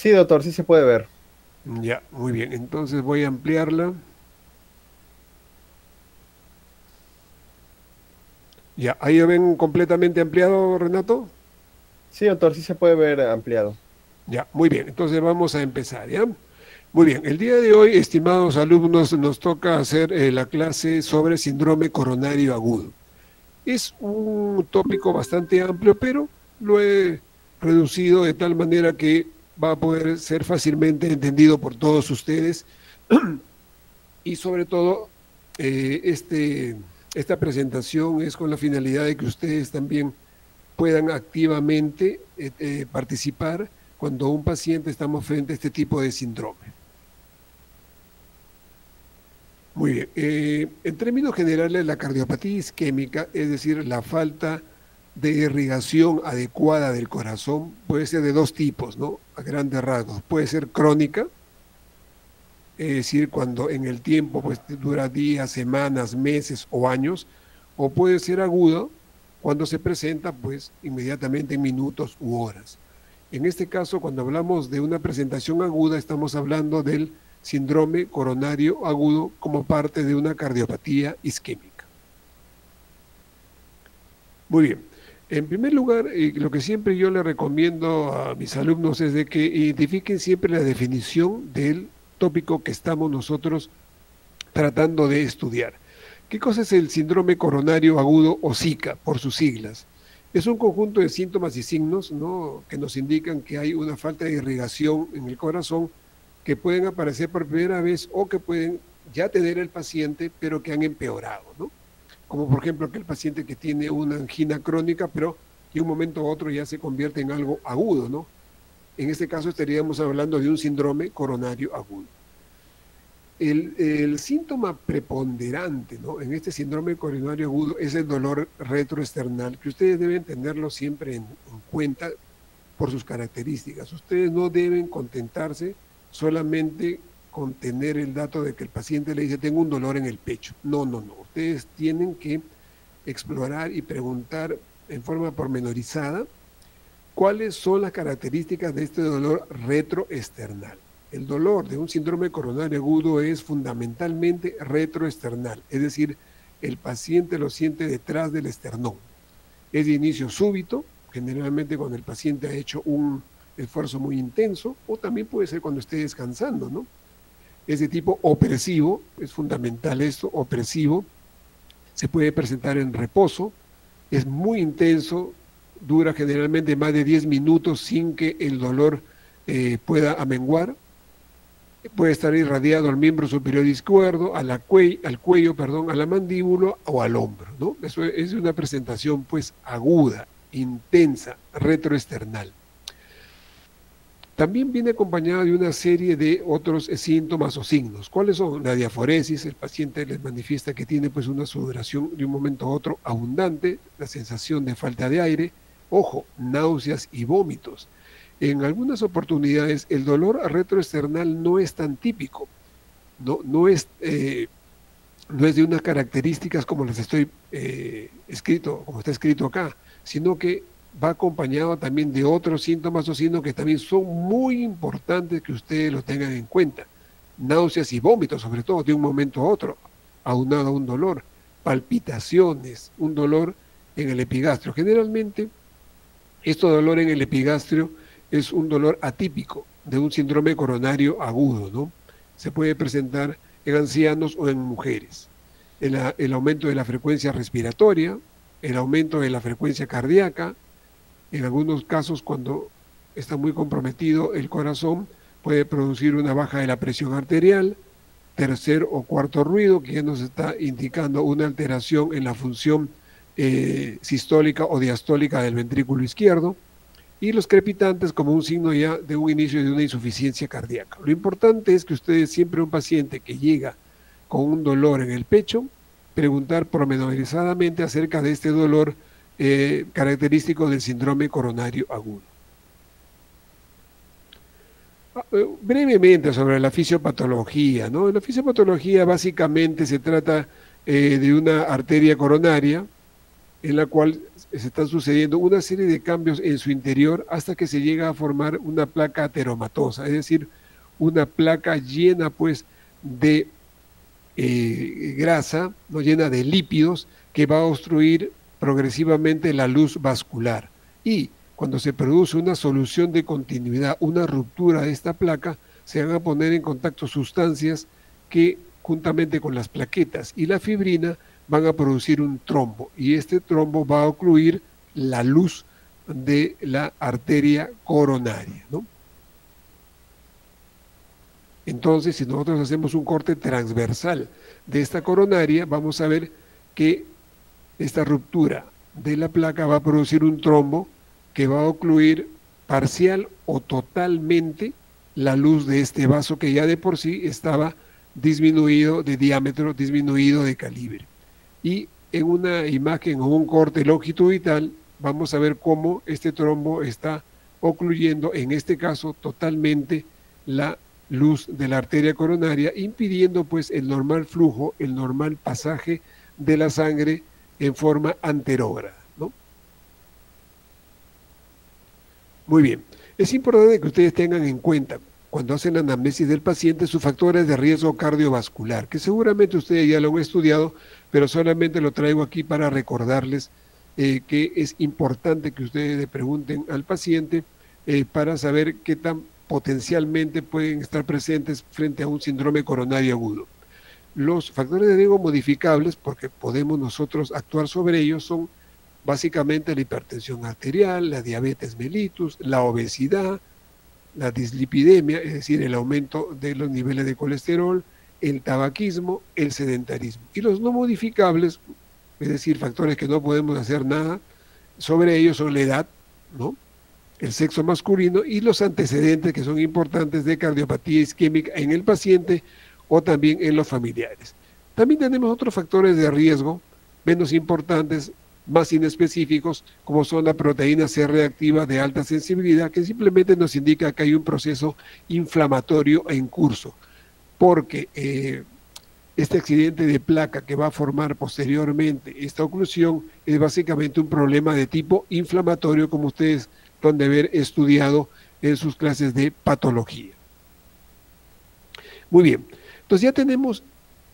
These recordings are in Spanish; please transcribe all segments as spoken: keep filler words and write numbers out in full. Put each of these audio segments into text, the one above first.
Sí, doctor, sí se puede ver. Ya, muy bien. Entonces voy a ampliarla. Ya, ahí lo ven completamente ampliado, Renato. Sí, doctor, sí se puede ver ampliado. Ya, muy bien. Entonces vamos a empezar, ¿ya? Muy bien. El día de hoy, estimados alumnos, nos toca hacer eh, la clase sobre síndrome coronario agudo. Es un tópico bastante amplio, pero lo he reducido de tal manera que va a poder ser fácilmente entendido por todos ustedes y sobre todo eh, este, esta presentación es con la finalidad de que ustedes también puedan activamente eh, eh, participar cuando un paciente estamos frente a este tipo de síndrome. Muy bien. Eh, en términos generales, la cardiopatía isquémica, es decir, la falta de irrigación adecuada del corazón, puede ser de dos tipos, ¿no? A grandes rasgos. Puede ser crónica, es decir, cuando en el tiempo pues dura días, semanas, meses o años, o puede ser aguda cuando se presenta pues inmediatamente en minutos u horas. En este caso, cuando hablamos de una presentación aguda, estamos hablando del síndrome coronario agudo como parte de una cardiopatía isquémica. Muy bien. En primer lugar, eh, lo que siempre yo le recomiendo a mis alumnos es de que identifiquen siempre la definición del tópico que estamos nosotros tratando de estudiar. ¿Qué cosa es el síndrome coronario agudo o SICA, por sus siglas? Es un conjunto de síntomas y signos, ¿no?, que nos indican que hay una falta de irrigación en el corazón que pueden aparecer por primera vez o que pueden ya tener el paciente, pero que han empeorado, ¿no? Como por ejemplo aquel paciente que tiene una angina crónica, pero de un momento a otro ya se convierte en algo agudo, ¿no? En este caso estaríamos hablando de un síndrome coronario agudo. El, el, síntoma preponderante, ¿no?, en este síndrome coronario agudo es el dolor retroesternal, que ustedes deben tenerlo siempre en, en cuenta por sus características. Ustedes no deben contentarse solamente con tener el dato de que el paciente le dice tengo un dolor en el pecho. No, no, no. Ustedes tienen que explorar y preguntar en forma pormenorizada cuáles son las características de este dolor retroesternal. El dolor de un síndrome coronario agudo es fundamentalmente retroesternal, es decir, el paciente lo siente detrás del esternón. Es de inicio súbito, generalmente cuando el paciente ha hecho un esfuerzo muy intenso, o también puede ser cuando esté descansando, ¿no? Es de tipo opresivo, es fundamental esto, opresivo, se puede presentar en reposo, es muy intenso, dura generalmente más de diez minutos sin que el dolor eh, pueda amenguar, puede estar irradiado al miembro superior izquierdo, a la cuello, al cuello, perdón, a la mandíbula o al hombro, ¿no? Eso es una presentación pues aguda, intensa, retroesternal. También viene acompañada de una serie de otros síntomas o signos. ¿Cuáles son? La diaforesis, el paciente les manifiesta que tiene pues una sudoración de un momento a otro abundante, la sensación de falta de aire, ojo, náuseas y vómitos. En algunas oportunidades el dolor retroesternal no es tan típico, no, no, es, eh, no es de unas características como las estoy eh, escrito, como está escrito acá, sino que va acompañado también de otros síntomas o signos que también son muy importantes que ustedes lo tengan en cuenta. Náuseas y vómitos, sobre todo de un momento a otro, aunado a un dolor, palpitaciones, un dolor en el epigastrio. Generalmente, este dolor en el epigastrio es un dolor atípico de un síndrome coronario agudo, ¿no? Se puede presentar en ancianos o en mujeres. El, el aumento de la frecuencia respiratoria, el aumento de la frecuencia cardíaca, en algunos casos cuando está muy comprometido el corazón, puede producir una baja de la presión arterial, tercer o cuarto ruido, que ya nos está indicando una alteración en la función eh, sistólica o diastólica del ventrículo izquierdo, y los crepitantes como un signo ya de un inicio de una insuficiencia cardíaca. Lo importante es que ustedes siempre un paciente que llega con un dolor en el pecho, preguntar pormenorizadamente acerca de este dolor eh, característico del síndrome coronario agudo. Brevemente sobre la fisiopatología, ¿no? La fisiopatología básicamente se trata eh, de una arteria coronaria en la cual se están sucediendo una serie de cambios en su interior hasta que se llega a formar una placa ateromatosa, es decir, una placa llena pues de eh, grasa, no llena de lípidos, que va a obstruir progresivamente la luz vascular. Y cuando se produce una solución de continuidad, una ruptura de esta placa, se van a poner en contacto sustancias que juntamente con las plaquetas y la fibrina van a producir un trombo, y este trombo va a ocluir la luz de la arteria coronaria, ¿no? Entonces, si nosotros hacemos un corte transversal de esta coronaria, vamos a ver que esta ruptura de la placa va a producir un trombo que va a ocluir parcial o totalmente la luz de este vaso que ya de por sí estaba disminuido de diámetro, disminuido de calibre. Y en una imagen o un corte longitudinal vamos a ver cómo este trombo está ocluyendo, en este caso totalmente, la luz de la arteria coronaria, impidiendo pues el normal flujo, el normal pasaje de la sangre en forma anterógrada, ¿no? Muy bien, es importante que ustedes tengan en cuenta cuando hacen la anamnesis del paciente sus factores de riesgo cardiovascular, que seguramente ustedes ya lo han estudiado, pero solamente lo traigo aquí para recordarles eh, que es importante que ustedes le pregunten al paciente eh, para saber qué tan potencialmente pueden estar presentes frente a un síndrome coronario agudo. Los factores de riesgo modificables, porque podemos nosotros actuar sobre ellos, son básicamente la hipertensión arterial, la diabetes mellitus, la obesidad, la dislipidemia, es decir, el aumento de los niveles de colesterol, el tabaquismo, el sedentarismo. Y los no modificables, es decir, factores que no podemos hacer nada sobre ellos, son la edad, ¿no?, el sexo masculino y los antecedentes que son importantes de cardiopatía isquémica en el paciente o también en los familiares. También tenemos otros factores de riesgo menos importantes, más inespecíficos, como son la proteína C reactiva de alta sensibilidad, que simplemente nos indica que hay un proceso inflamatorio en curso, porque eh, este accidente de placa que va a formar posteriormente esta oclusión es básicamente un problema de tipo inflamatorio, como ustedes lo han de haber estudiado en sus clases de patología. Muy bien, entonces ya tenemos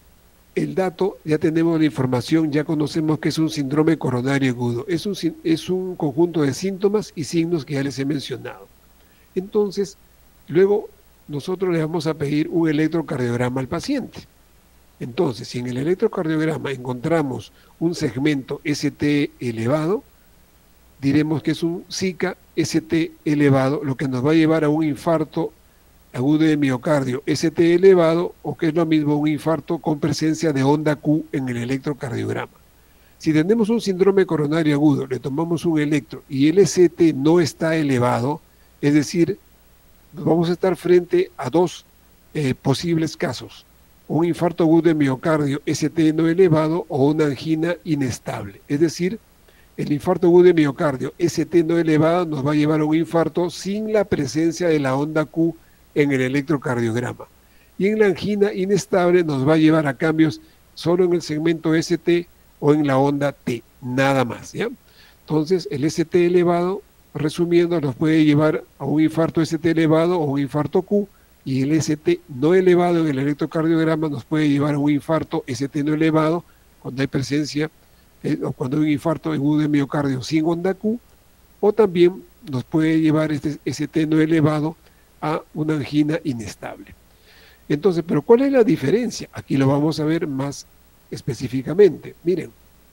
el dato, ya tenemos la información, ya conocemos que es un síndrome coronario agudo, es un, es un conjunto de síntomas y signos que ya les he mencionado. Entonces, luego nosotros le vamos a pedir un electrocardiograma al paciente. Entonces, si en el electrocardiograma encontramos un segmento S T elevado, diremos que es un SICA S T elevado, lo que nos va a llevar a un infarto agudo de miocardio S T elevado, o que es lo mismo, un infarto con presencia de onda Q en el electrocardiograma. Si tenemos un síndrome coronario agudo, le tomamos un electro y el S T no está elevado, es decir, vamos a estar frente a dos eh, posibles casos: un infarto agudo de miocardio S T no elevado o una angina inestable. Es decir, el infarto agudo de miocardio S T no elevado nos va a llevar a un infarto sin la presencia de la onda Q en el electrocardiograma. Y en la angina inestable nos va a llevar a cambios solo en el segmento S T o en la onda T, nada más, ¿ya? Entonces, el S T elevado, resumiendo, nos puede llevar a un infarto S T elevado o un infarto Q, y el S T no elevado en el electrocardiograma nos puede llevar a un infarto S T no elevado cuando hay presencia eh, o cuando hay un infarto agudo de miocardio sin onda Q, o también nos puede llevar este S T no elevado a una angina inestable. Entonces, ¿pero cuál es la diferencia? Aquí lo vamos a ver más específicamente. Miren,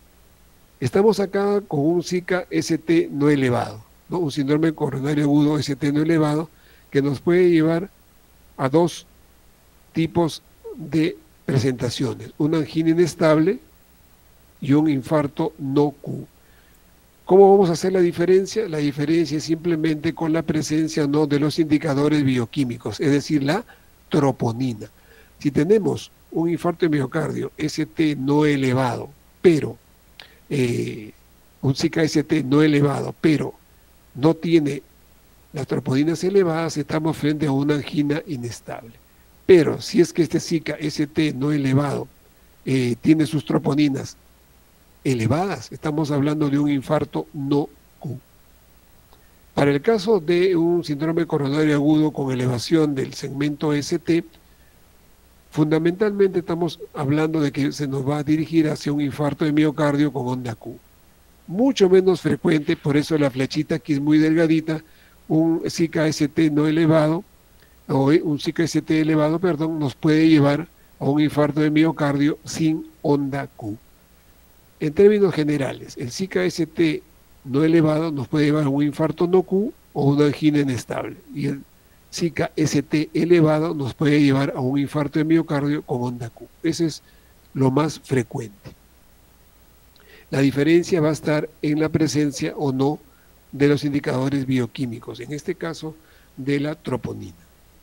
estamos acá con un SICA S T no elevado, ¿no?, un síndrome coronario agudo S T no elevado, que nos puede llevar a dos tipos de presentaciones: una angina inestable y un infarto no Q. ¿Cómo vamos a hacer la diferencia? La diferencia es simplemente con la presencia no de los indicadores bioquímicos, es decir, la troponina. Si tenemos un infarto de miocardio S T no elevado, pero eh, un SICA S T no elevado, pero no tiene las troponinas elevadas, estamos frente a una angina inestable. Pero si es que este SICA S T no elevado eh, tiene sus troponinas elevadas. Estamos hablando de un infarto no Q. Para el caso de un síndrome coronario agudo con elevación del segmento S T, fundamentalmente estamos hablando de que se nos va a dirigir hacia un infarto de miocardio con onda Q. Mucho menos frecuente, por eso la flechita aquí es muy delgadita, un S I C A S T no elevado, o un S I C A S T elevado, perdón, nos puede llevar a un infarto de miocardio sin onda Q. En términos generales, el S I C A S T no elevado nos puede llevar a un infarto no Q o una angina inestable, y el S I C A S T elevado nos puede llevar a un infarto de miocardio con onda Q. Ese es lo más frecuente. La diferencia va a estar en la presencia o no de los indicadores bioquímicos, en este caso de la troponina.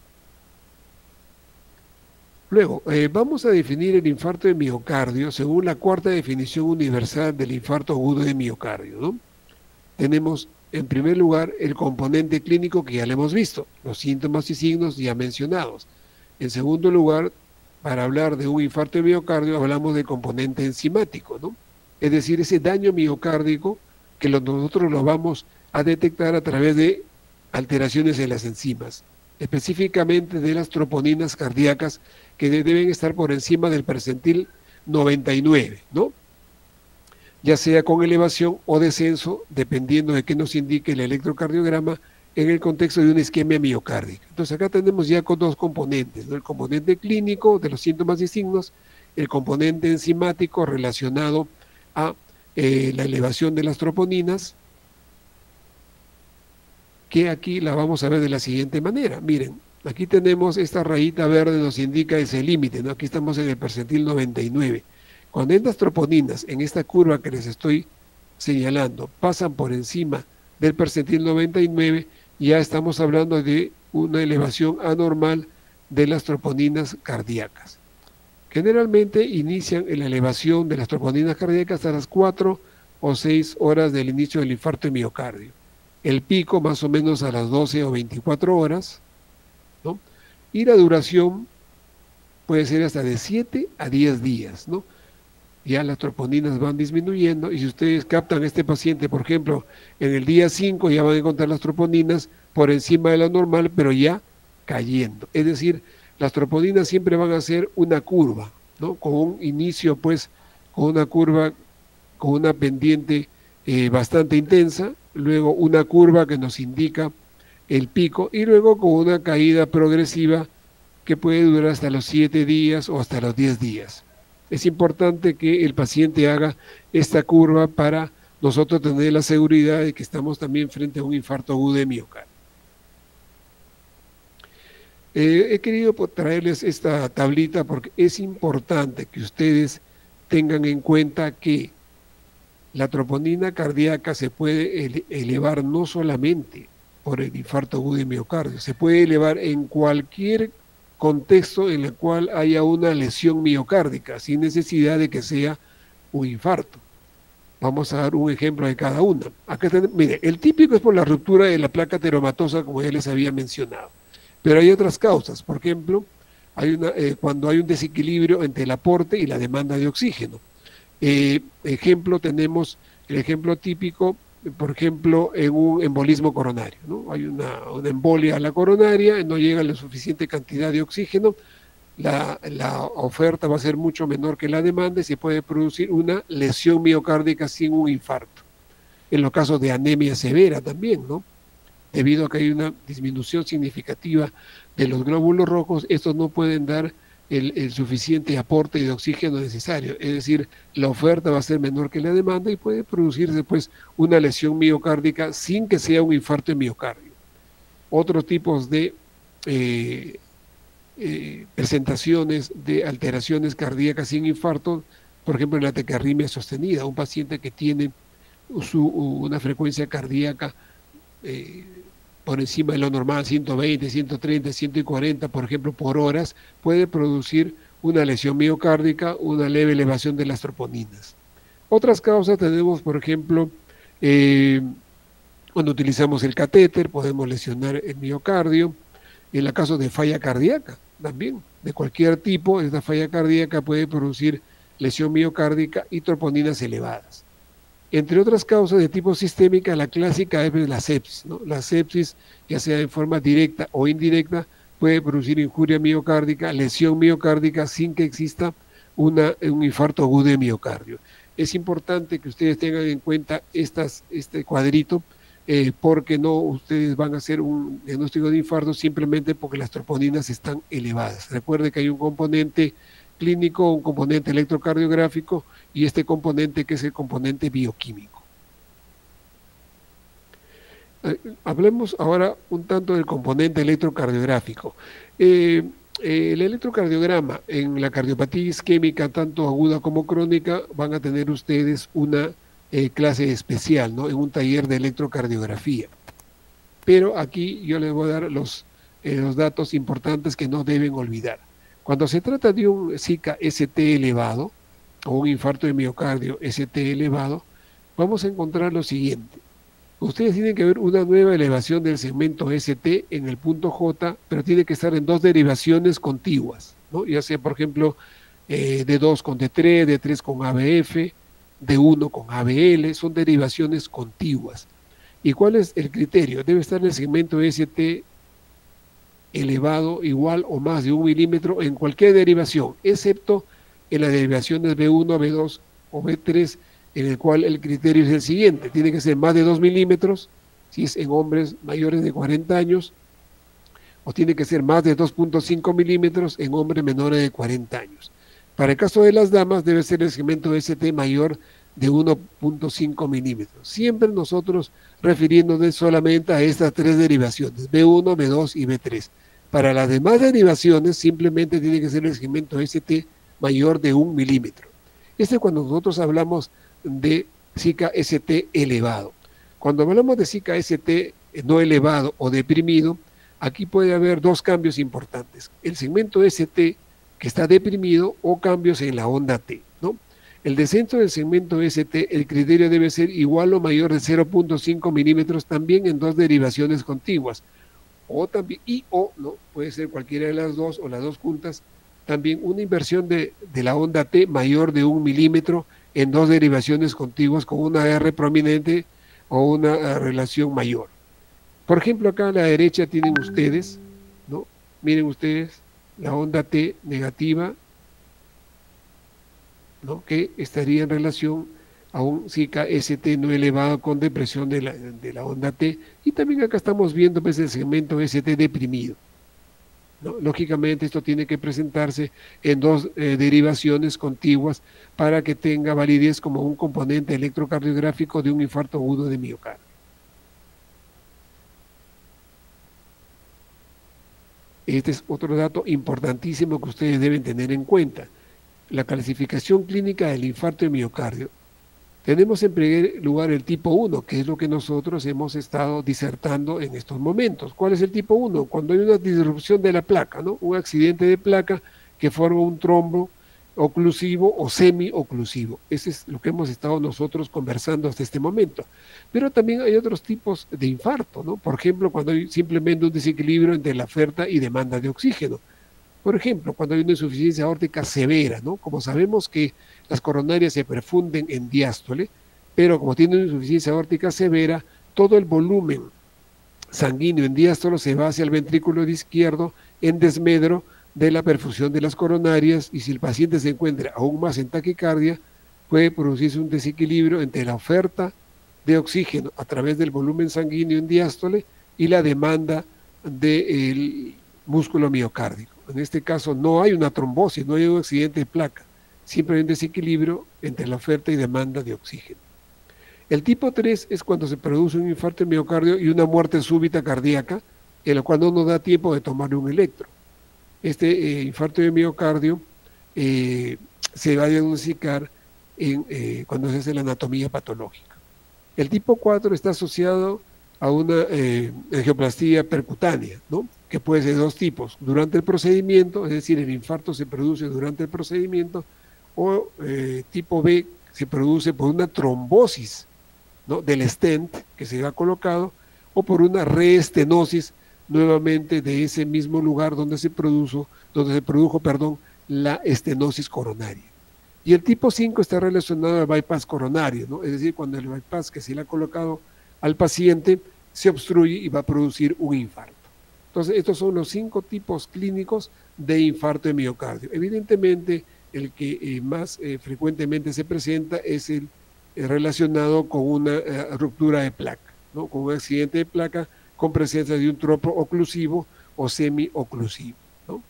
Luego, eh, vamos a definir el infarto de miocardio según la cuarta definición universal del infarto agudo de miocardio, ¿no? Tenemos, en primer lugar, el componente clínico que ya le hemos visto, los síntomas y signos ya mencionados. En segundo lugar, para hablar de un infarto de miocardio, hablamos del componente enzimático, ¿no? Es decir, ese daño miocárdico que lo, nosotros lo vamos a detectar a través de alteraciones en las enzimas, específicamente de las troponinas cardíacas que deben estar por encima del percentil noventa y nueve, ¿no? Ya sea con elevación o descenso, dependiendo de qué nos indique el electrocardiograma en el contexto de una isquemia miocárdica. Entonces acá tenemos ya con dos componentes, ¿no? El componente clínico de los síntomas y signos, el componente enzimático relacionado a eh, la elevación de las troponinas, que aquí la vamos a ver de la siguiente manera. Miren, aquí tenemos esta rayita verde, nos indica ese límite, ¿no? Aquí estamos en el percentil noventa y nueve. Cuando estas troponinas, en esta curva que les estoy señalando, pasan por encima del percentil noventa y nueve, ya estamos hablando de una elevación anormal de las troponinas cardíacas. Generalmente inician en la elevación de las troponinas cardíacas a las cuatro o seis horas del inicio del infarto de miocardio. El pico más o menos a las doce o veinticuatro horas, ¿no? Y la duración puede ser hasta de siete a diez días, ¿no? Ya las troponinas van disminuyendo y si ustedes captan a este paciente, por ejemplo, en el día cinco ya van a encontrar las troponinas por encima de la normal, pero ya cayendo. Es decir, las troponinas siempre van a ser una curva, ¿no? Con un inicio, pues, con una curva, con una pendiente eh, bastante intensa, luego una curva que nos indica el pico y luego con una caída progresiva que puede durar hasta los siete días o hasta los diez días. Es importante que el paciente haga esta curva para nosotros tener la seguridad de que estamos también frente a un infarto agudo de miocardio. Eh, he querido traerles esta tablita porque es importante que ustedes tengan en cuenta que la troponina cardíaca se puede ele elevar no solamente por el infarto agudo de miocardio, se puede elevar en cualquier contexto en el cual haya una lesión miocárdica, sin necesidad de que sea un infarto. Vamos a dar un ejemplo de cada una. Acá tenemos, mire, el típico es por la ruptura de la placa teromatosa, como ya les había mencionado. Pero hay otras causas, por ejemplo, hay una, eh, cuando hay un desequilibrio entre el aporte y la demanda de oxígeno. Eh, ejemplo, tenemos el ejemplo típico, por ejemplo, en un embolismo coronario, ¿no? Hay una, una embolia a la coronaria, no llega la suficiente cantidad de oxígeno, la, la oferta va a ser mucho menor que la demanda y se puede producir una lesión miocárdica sin un infarto. En los casos de anemia severa también, ¿no? Debido a que hay una disminución significativa de los glóbulos rojos, estos no pueden dar el, el suficiente aporte de oxígeno necesario, es decir, la oferta va a ser menor que la demanda y puede producirse pues una lesión miocárdica sin que sea un infarto de miocardio. Otros tipos de eh, eh, presentaciones de alteraciones cardíacas sin infarto, por ejemplo la taquiarritmia sostenida, un paciente que tiene su, una frecuencia cardíaca eh, por encima de lo normal, ciento veinte, ciento treinta, ciento cuarenta, por ejemplo, por horas, puede producir una lesión miocárdica, una leve elevación de las troponinas. Otras causas tenemos, por ejemplo, eh, cuando utilizamos el catéter, podemos lesionar el miocardio. En el caso de falla cardíaca, también, de cualquier tipo, esta falla cardíaca puede producir lesión miocárdica y troponinas elevadas. Entre otras causas de tipo sistémica, la clásica es la sepsis, ¿no? La sepsis, ya sea en forma directa o indirecta, puede producir injuria miocárdica, lesión miocárdica sin que exista una, un infarto agudo de miocardio. Es importante que ustedes tengan en cuenta estas, este cuadrito, eh, porque no ustedes van a hacer un diagnóstico de infarto simplemente porque las troponinas están elevadas. Recuerde que hay un componente clínico, un componente electrocardiográfico y este componente que es el componente bioquímico. Eh, hablemos ahora un tanto del componente electrocardiográfico. Eh, eh, el electrocardiograma en la cardiopatía isquémica, tanto aguda como crónica, van a tener ustedes una eh, clase especial, ¿no? En un taller de electrocardiografía. Pero aquí yo les voy a dar los, eh, los datos importantes que no deben olvidar. Cuando se trata de un SICA S T elevado o un infarto de miocardio S T elevado, vamos a encontrar lo siguiente. Ustedes tienen que ver una nueva elevación del segmento S T en el punto J, pero tiene que estar en dos derivaciones contiguas, ¿no? Ya sea, por ejemplo, eh, D dos con D tres, D tres con A B F, D uno con A B L, son derivaciones contiguas. ¿Y cuál es el criterio? Debe estar el segmento S T elevado igual o más de un milímetro en cualquier derivación, excepto en las derivaciones B uno, B dos o B tres, en el cual el criterio es el siguiente: tiene que ser más de dos milímetros, si es en hombres mayores de cuarenta años, o tiene que ser más de dos punto cinco milímetros en hombres menores de cuarenta años. Para el caso de las damas, debe ser el segmento S T mayor de uno punto cinco milímetros. Siempre nosotros refiriéndonos solamente a estas tres derivaciones, B uno, B dos y B tres. Para las demás derivaciones, simplemente tiene que ser el segmento S T mayor de un milímetro. Este es cuando nosotros hablamos de SICA S T elevado. Cuando hablamos de SICA S T no elevado o deprimido, aquí puede haber dos cambios importantes: el segmento S T que está deprimido o cambios en la onda T, ¿no? El descenso del segmento S T, el criterio debe ser igual o mayor de cero punto cinco milímetros también en dos derivaciones contiguas, o también, y o, ¿no? Puede ser cualquiera de las dos o las dos juntas, también una inversión de, de la onda T mayor de un milímetro en dos derivaciones contiguas con una R prominente o una uh, relación mayor. Por ejemplo, acá a la derecha tienen ustedes, ¿no? Miren ustedes la onda T negativa, ¿no? Que estaría en relación a un SICA S T no elevado con depresión de la, de la onda T, y también acá estamos viendo pues el segmento S T deprimido, ¿no? Lógicamente esto tiene que presentarse en dos eh, derivaciones contiguas para que tenga validez como un componente electrocardiográfico de un infarto agudo de miocardio. Este es otro dato importantísimo que ustedes deben tener en cuenta: la clasificación clínica del infarto de miocardio. Tenemos en primer lugar el tipo uno, que es lo que nosotros hemos estado disertando en estos momentos. ¿Cuál es el tipo uno? Cuando hay una disrupción de la placa, ¿no? Un accidente de placa que forma un trombo oclusivo o semi-oclusivo. Ese es lo que hemos estado nosotros conversando hasta este momento. Pero también hay otros tipos de infarto, ¿no? Por ejemplo, cuando hay simplemente un desequilibrio entre la oferta y demanda de oxígeno. Por ejemplo, cuando hay una insuficiencia aórtica severa, ¿no? Como sabemos que las coronarias se perfunden en diástole, pero como tiene una insuficiencia aórtica severa, todo el volumen sanguíneo en diástole se va hacia el ventrículo izquierdo en desmedro de la perfusión de las coronarias, y si el paciente se encuentra aún más en taquicardia, puede producirse un desequilibrio entre la oferta de oxígeno a través del volumen sanguíneo en diástole y la demanda del músculo miocárdico. En este caso no hay una trombosis, no hay un accidente de placa, siempre hay un desequilibrio entre la oferta y demanda de oxígeno. El tipo tres es cuando se produce un infarto de miocardio y una muerte súbita cardíaca, en la cual no nos da tiempo de tomar un electro. Este eh, infarto de miocardio eh, se va a diagnosticar en, eh, cuando se hace la anatomía patológica. El tipo cuatro está asociado a una eh, angioplastía percutánea, ¿no? Que puede ser de dos tipos: durante el procedimiento, es decir, el infarto se produce durante el procedimiento, o eh, tipo B, se produce por una trombosis, ¿no? Del stent que se ha colocado, o por una reestenosis nuevamente de ese mismo lugar donde se produjo, donde se produjo, perdón, la estenosis coronaria. Y el tipo cinco está relacionado al bypass coronario, ¿no? Es decir, cuando el bypass que se le ha colocado al paciente se obstruye y va a producir un infarto. Entonces, estos son los cinco tipos clínicos de infarto de miocardio. Evidentemente, el que eh, más eh, frecuentemente se presenta es el eh, relacionado con una eh, ruptura de placa, ¿no? Con un accidente de placa con presencia de un tropo oclusivo o semi-oclusivo, ¿no?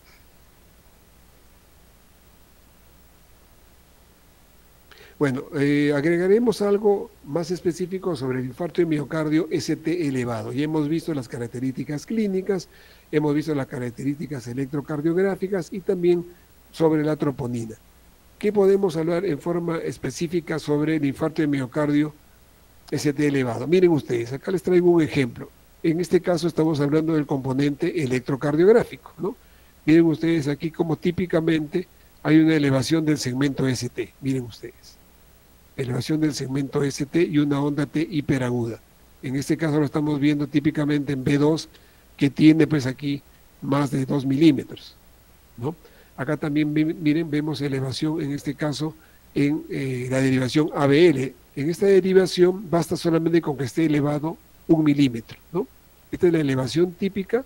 Bueno, eh, agregaremos algo más específico sobre el infarto de miocardio S T elevado. Ya hemos visto las características clínicas, hemos visto las características electrocardiográficas y también sobre la troponina. ¿Qué podemos hablar en forma específica sobre el infarto de miocardio S T elevado? Miren ustedes, acá les traigo un ejemplo. En este caso estamos hablando del componente electrocardiográfico, ¿no? Miren ustedes aquí como típicamente hay una elevación del segmento S T. Miren ustedes. Elevación del segmento S T y una onda T hiperaguda. En este caso lo estamos viendo típicamente en B dos, que tiene pues aquí más de dos milímetros, ¿no? Acá también miren, vemos elevación en este caso en eh, la derivación A B L. En esta derivación basta solamente con que esté elevado un milímetro, ¿no? Esta es la elevación típica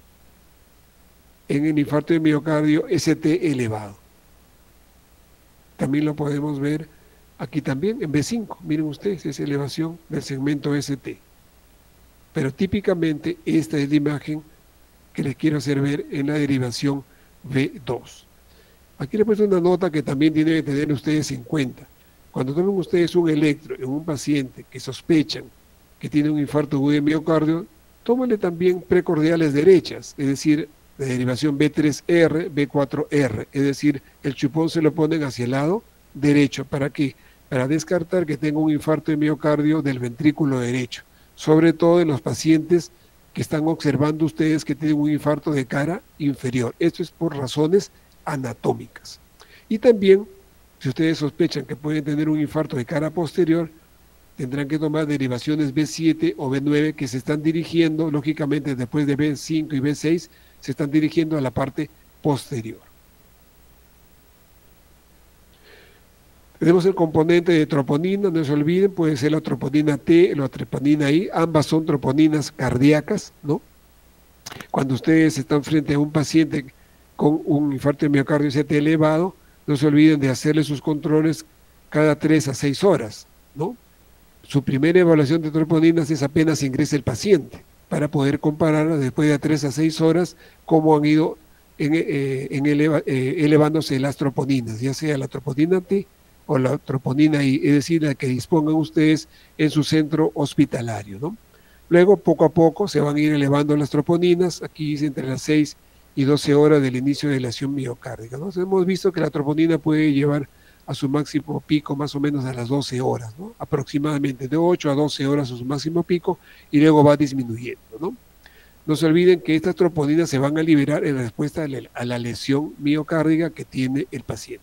en el infarto de miocardio S T elevado. También lo podemos ver aquí también en B cinco, miren ustedes, es elevación del segmento S T. Pero típicamente esta es la imagen que les quiero hacer ver en la derivación B dos. Aquí les he puesto una nota que también tienen que tener ustedes en cuenta. Cuando tomen ustedes un electro en un paciente que sospechan que tiene un infarto agudo de miocardio, tómenle también precordiales derechas, es decir, de derivación B tres R, B cuatro R, es decir, el chupón se lo ponen hacia el lado derecho. ¿Para qué? Para descartar que tenga un infarto de miocardio del ventrículo derecho, sobre todo en los pacientes que están observando ustedes que tienen un infarto de cara inferior. Esto es por razones anatómicas. Y también, si ustedes sospechan que pueden tener un infarto de cara posterior, tendrán que tomar derivaciones B siete o B nueve que se están dirigiendo, lógicamente después de B cinco y B seis, se están dirigiendo a la parte posterior. Tenemos el componente de troponina, no se olviden, puede ser la troponina T, la troponina I, ambas son troponinas cardíacas, ¿no? Cuando ustedes están frente a un paciente con un infarto de miocardio S T elevado, no se olviden de hacerle sus controles cada tres a seis horas, ¿no? Su primera evaluación de troponinas es apenas ingresa el paciente, para poder comparar después de tres a seis horas cómo han ido en, eh, en eleva, eh, elevándose las troponinas, ya sea la troponina T o la troponina I, es decir, la que dispongan ustedes en su centro hospitalario, ¿no? Luego, poco a poco, se van a ir elevando las troponinas, aquí dice entre las seis y doce horas del inicio de la lesión miocárdica, ¿no? Entonces, hemos visto que la troponina puede llevar a su máximo pico más o menos a las doce horas, ¿no? Aproximadamente de ocho a doce horas a su máximo pico, y luego va disminuyendo, ¿no? No se olviden que estas troponinas se van a liberar en respuesta a la lesión miocárdica que tiene el paciente.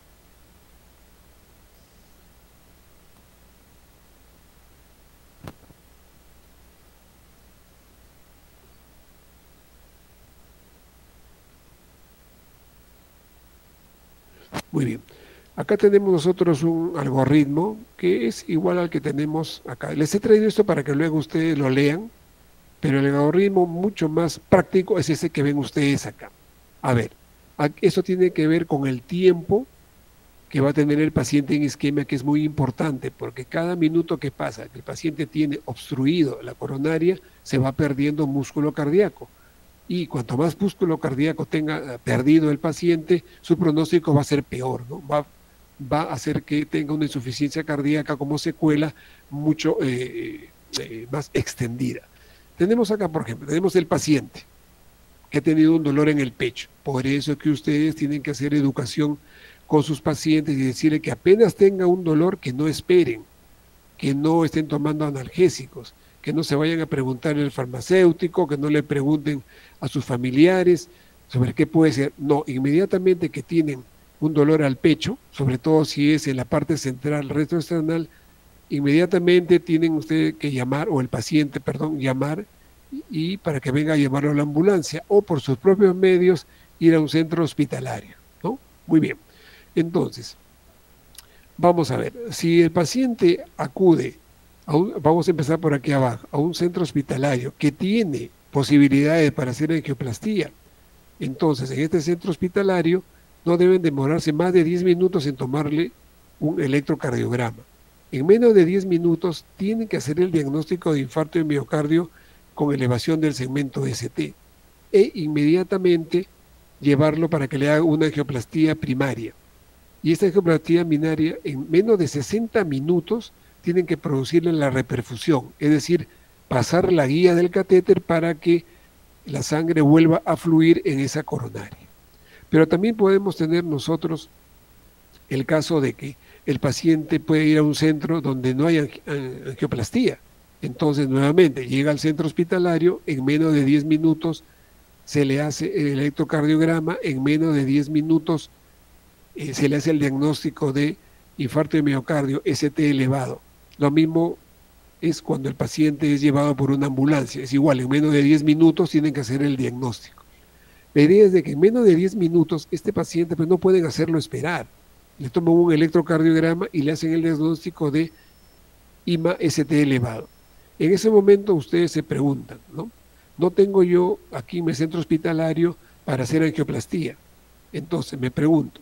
Muy bien. Acá tenemos nosotros un algoritmo que es igual al que tenemos acá. Les he traído esto para que luego ustedes lo lean, pero el algoritmo mucho más práctico es ese que ven ustedes acá. A ver, eso tiene que ver con el tiempo que va a tener el paciente en isquemia, que es muy importante, porque cada minuto que pasa que el paciente tiene obstruido la coronaria, se va perdiendo músculo cardíaco. Y cuanto más músculo cardíaco tenga perdido el paciente, su pronóstico va a ser peor, ¿no? Va, va a hacer que tenga una insuficiencia cardíaca como secuela mucho eh, eh, más extendida. Tenemos acá, por ejemplo, tenemos el paciente que ha tenido un dolor en el pecho. Por eso es que ustedes tienen que hacer educación con sus pacientes y decirle que apenas tenga un dolor, que no esperen, que no estén tomando analgésicos, que no se vayan a preguntar al farmacéutico, que no le pregunten a sus familiares sobre qué puede ser. No, inmediatamente que tienen un dolor al pecho, sobre todo si es en la parte central retroesternal, inmediatamente tienen ustedes que llamar, o el paciente, perdón, llamar, y, y para que venga a llevarlo a la ambulancia, o por sus propios medios ir a un centro hospitalario, ¿no? Muy bien. Entonces, Vamos a ver, si el paciente acude, a un- vamos a empezar por aquí abajo, a un centro hospitalario que tiene posibilidades para hacer angioplastía, entonces en este centro hospitalario no deben demorarse más de diez minutos en tomarle un electrocardiograma. En menos de diez minutos tienen que hacer el diagnóstico de infarto de miocardio con elevación del segmento S T e inmediatamente llevarlo para que le haga una angioplastía primaria. Y esta angioplastía primaria en menos de sesenta minutos tienen que producirle la reperfusión, es decir, pasar la guía del catéter para que la sangre vuelva a fluir en esa coronaria. Pero también podemos tener nosotros el caso de que el paciente puede ir a un centro donde no hay angioplastía. Entonces, nuevamente, llega al centro hospitalario, en menos de diez minutos se le hace el electrocardiograma, en menos de diez minutos eh, se le hace el diagnóstico de infarto de miocardio, S T elevado. Lo mismo es cuando el paciente es llevado por una ambulancia. Es igual, en menos de diez minutos tienen que hacer el diagnóstico. La idea es de que en menos de diez minutos este paciente pues, no pueden hacerlo esperar. Le toman un electrocardiograma y le hacen el diagnóstico de I M A S T elevado. En ese momento ustedes se preguntan, ¿no? No tengo yo aquí en mi centro hospitalario para hacer angioplastía. Entonces me pregunto,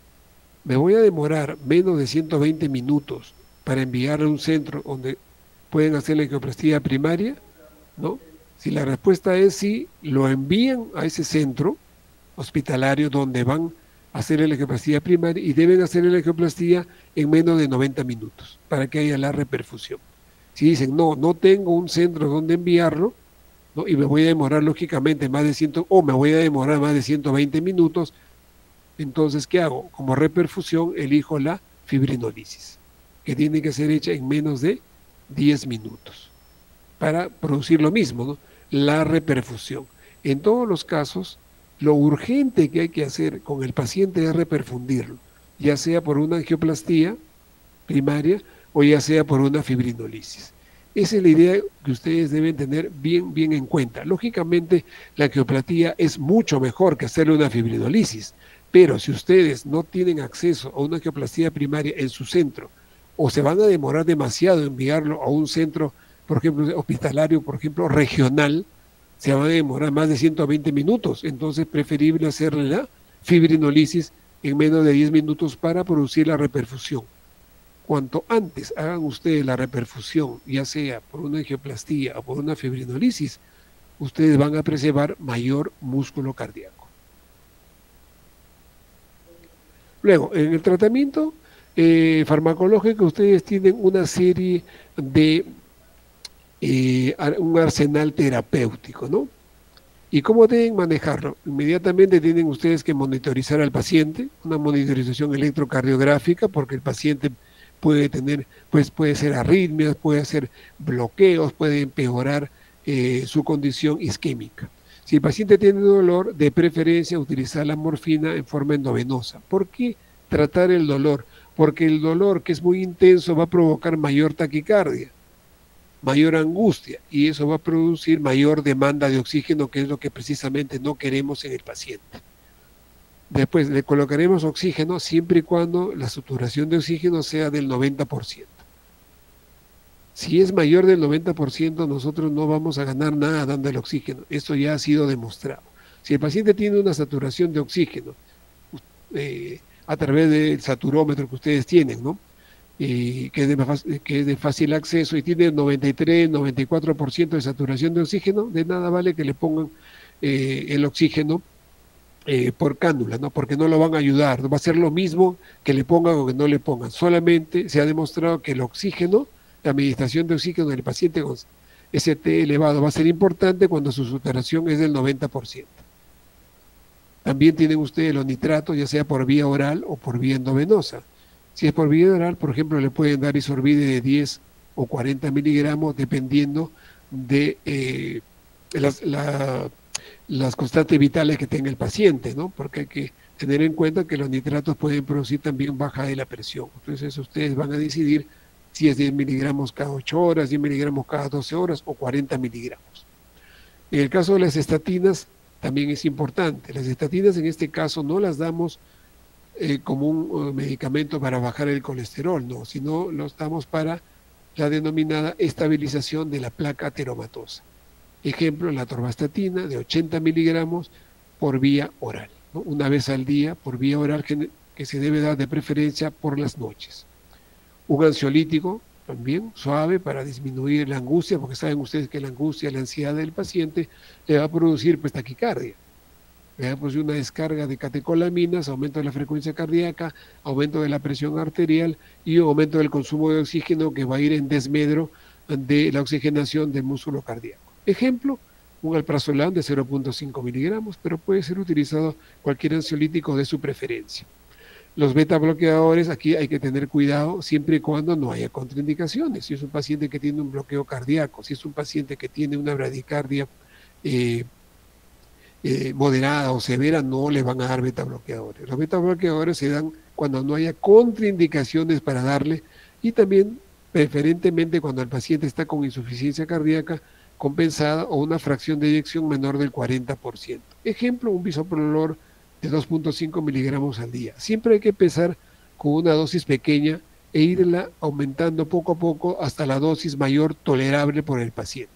¿me voy a demorar menos de ciento veinte minutos para enviar a un centro donde pueden hacer la angioplastía primaria? ¿No? Si la respuesta es sí, lo envían a ese centro hospitalario donde van a hacer la angioplastía primaria y deben hacer la angioplastía en menos de noventa minutos para que haya la reperfusión. Si dicen, no, no tengo un centro donde enviarlo, ¿no? Y me voy a demorar lógicamente más de cien, o me voy a demorar más de ciento veinte minutos, entonces, ¿qué hago? Como reperfusión elijo la fibrinolisis, que tiene que ser hecha en menos de diez minutos para producir lo mismo, ¿no? La reperfusión. En todos los casos, lo urgente que hay que hacer con el paciente es reperfundirlo, ya sea por una angioplastía primaria o ya sea por una fibrinolisis. Esa es la idea que ustedes deben tener bien, bien en cuenta. Lógicamente, la angioplastía es mucho mejor que hacerle una fibrinolisis, pero si ustedes no tienen acceso a una angioplastía primaria en su centro o se van a demorar demasiado en enviarlo a un centro, por ejemplo, hospitalario, por ejemplo, regional, se van a demorar más de ciento veinte minutos. Entonces, preferible hacerle la fibrinolisis en menos de diez minutos para producir la reperfusión. Cuanto antes hagan ustedes la reperfusión, ya sea por una angioplastía o por una fibrinolisis, ustedes van a preservar mayor músculo cardíaco. Luego, en el tratamiento eh, farmacológico, ustedes tienen una serie de eh, un arsenal terapéutico, ¿no? ¿Y cómo deben manejarlo? Inmediatamente tienen ustedes que monitorizar al paciente, una monitorización electrocardiográfica, porque el paciente puede tener, pues puede ser arritmias, puede hacer bloqueos, puede empeorar eh, su condición isquémica. Si el paciente tiene dolor, de preferencia utilizar la morfina en forma endovenosa. ¿Por qué tratar el dolor? Porque el dolor, que es muy intenso, va a provocar mayor taquicardia, mayor angustia, y eso va a producir mayor demanda de oxígeno, que es lo que precisamente no queremos en el paciente. Después le colocaremos oxígeno siempre y cuando la saturación de oxígeno sea del noventa por ciento. Si es mayor del noventa por ciento, nosotros no vamos a ganar nada dando el oxígeno. Esto ya ha sido demostrado. Si el paciente tiene una saturación de oxígeno eh, a través del saturómetro que ustedes tienen, ¿no? Eh, que, es de, que es de fácil acceso y tiene noventa y tres, noventa y cuatro por ciento de saturación de oxígeno, de nada vale que le pongan eh, el oxígeno eh, por cánula, ¿no? Porque no lo van a ayudar. Va a ser lo mismo que le pongan o que no le pongan. Solamente se ha demostrado que el oxígeno, la administración de oxígeno del paciente con S T elevado va a ser importante cuando su saturación es del noventa por ciento. También tienen ustedes los nitratos, ya sea por vía oral o por vía endovenosa. Si es por vía oral, por ejemplo, le pueden dar isorbide de diez o cuarenta miligramos, dependiendo de eh, las, la, las constantes vitales que tenga el paciente, ¿no? Porque hay que tener en cuenta que los nitratos pueden producir también baja de la presión. Entonces, ustedes van a decidir si es diez miligramos cada ocho horas, diez miligramos cada doce horas o cuarenta miligramos. En el caso de las estatinas, también es importante. Las estatinas en este caso no las damos eh, como un uh, medicamento para bajar el colesterol, no, sino lo estamos para la denominada estabilización de la placa ateromatosa. Ejemplo, la atorvastatina de ochenta miligramos por vía oral, ¿no? Una vez al día por vía oral que, que se debe dar de preferencia por las noches. Un ansiolítico también suave para disminuir la angustia, porque saben ustedes que la angustia, la ansiedad del paciente le va a producir pues taquicardia. Le va a producir una descarga de catecolaminas, aumento de la frecuencia cardíaca, aumento de la presión arterial y un aumento del consumo de oxígeno que va a ir en desmedro de la oxigenación del músculo cardíaco. Ejemplo, un alprazolam de cero punto cinco miligramos, pero puede ser utilizado cualquier ansiolítico de su preferencia. Los beta bloqueadores, aquí hay que tener cuidado siempre y cuando no haya contraindicaciones. Si es un paciente que tiene un bloqueo cardíaco, si es un paciente que tiene una bradicardia eh, eh, moderada o severa, no le van a dar beta bloqueadores. Los beta bloqueadores se dan cuando no haya contraindicaciones para darle y también preferentemente cuando el paciente está con insuficiencia cardíaca compensada o una fracción de eyección menor del cuarenta por ciento. Ejemplo, un bisoprolol de dos punto cinco miligramos al día. Siempre hay que empezar con una dosis pequeña e irla aumentando poco a poco hasta la dosis mayor tolerable por el paciente.